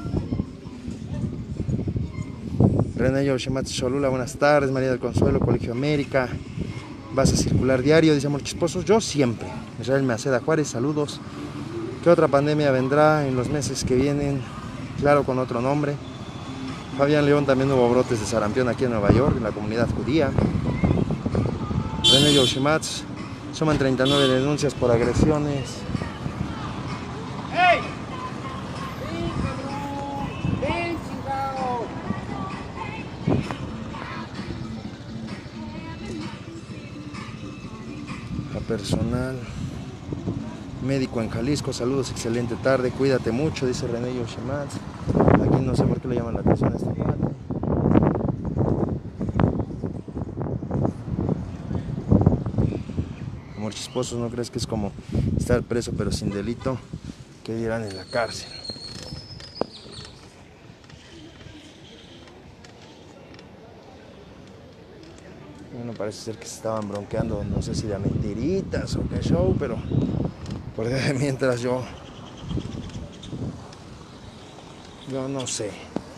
René Yoshimatsu Cholula, buenas tardes. María del Consuelo, Colegio América. ¿Vas a circular diario? Dice Amor Chisposos. Yo siempre. Israel Maceda Juárez, saludos. ¿Qué otra pandemia vendrá en los meses que vienen? Claro, con otro nombre. Fabián León, también hubo brotes de sarampión aquí en Nueva York, en la comunidad judía. René Yoshimatsu, suman treinta y nueve denuncias por agresiones. ¡Ey! ¡Ven, cabrón! ¡Ven, chingado! A personal médico en Jalisco, saludos, excelente tarde, cuídate mucho, dice René Yoshimatsu. Aquí no sé por qué le llaman la atención a esta parte. Amor Chisposos, ¿no crees que es como estar preso pero sin delito? ¿Qué dirán en la cárcel? Bueno, parece ser que se estaban bronqueando, no sé si de mentiritas o qué show, pero por mientras yo yo no sé.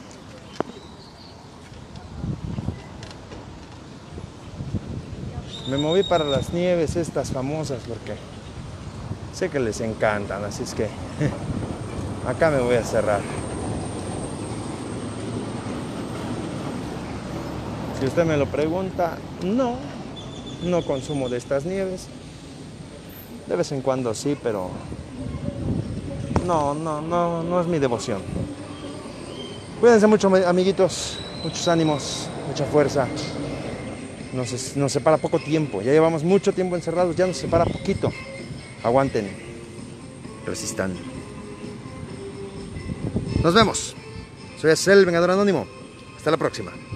Me moví para las nieves estas famosas porque sé que les encantan, así es que acá me voy a cerrar. Si usted me lo pregunta, no, no consumo de estas nieves. De vez en cuando sí, pero no, no, no, no es mi devoción. Cuídense mucho, amiguitos, muchos ánimos, mucha fuerza. Nos, nos separa poco tiempo, ya llevamos mucho tiempo encerrados, ya nos separa poquito. Aguanten, resistan. Nos vemos. Soy Acel, Vengador Anónimo. Hasta la próxima.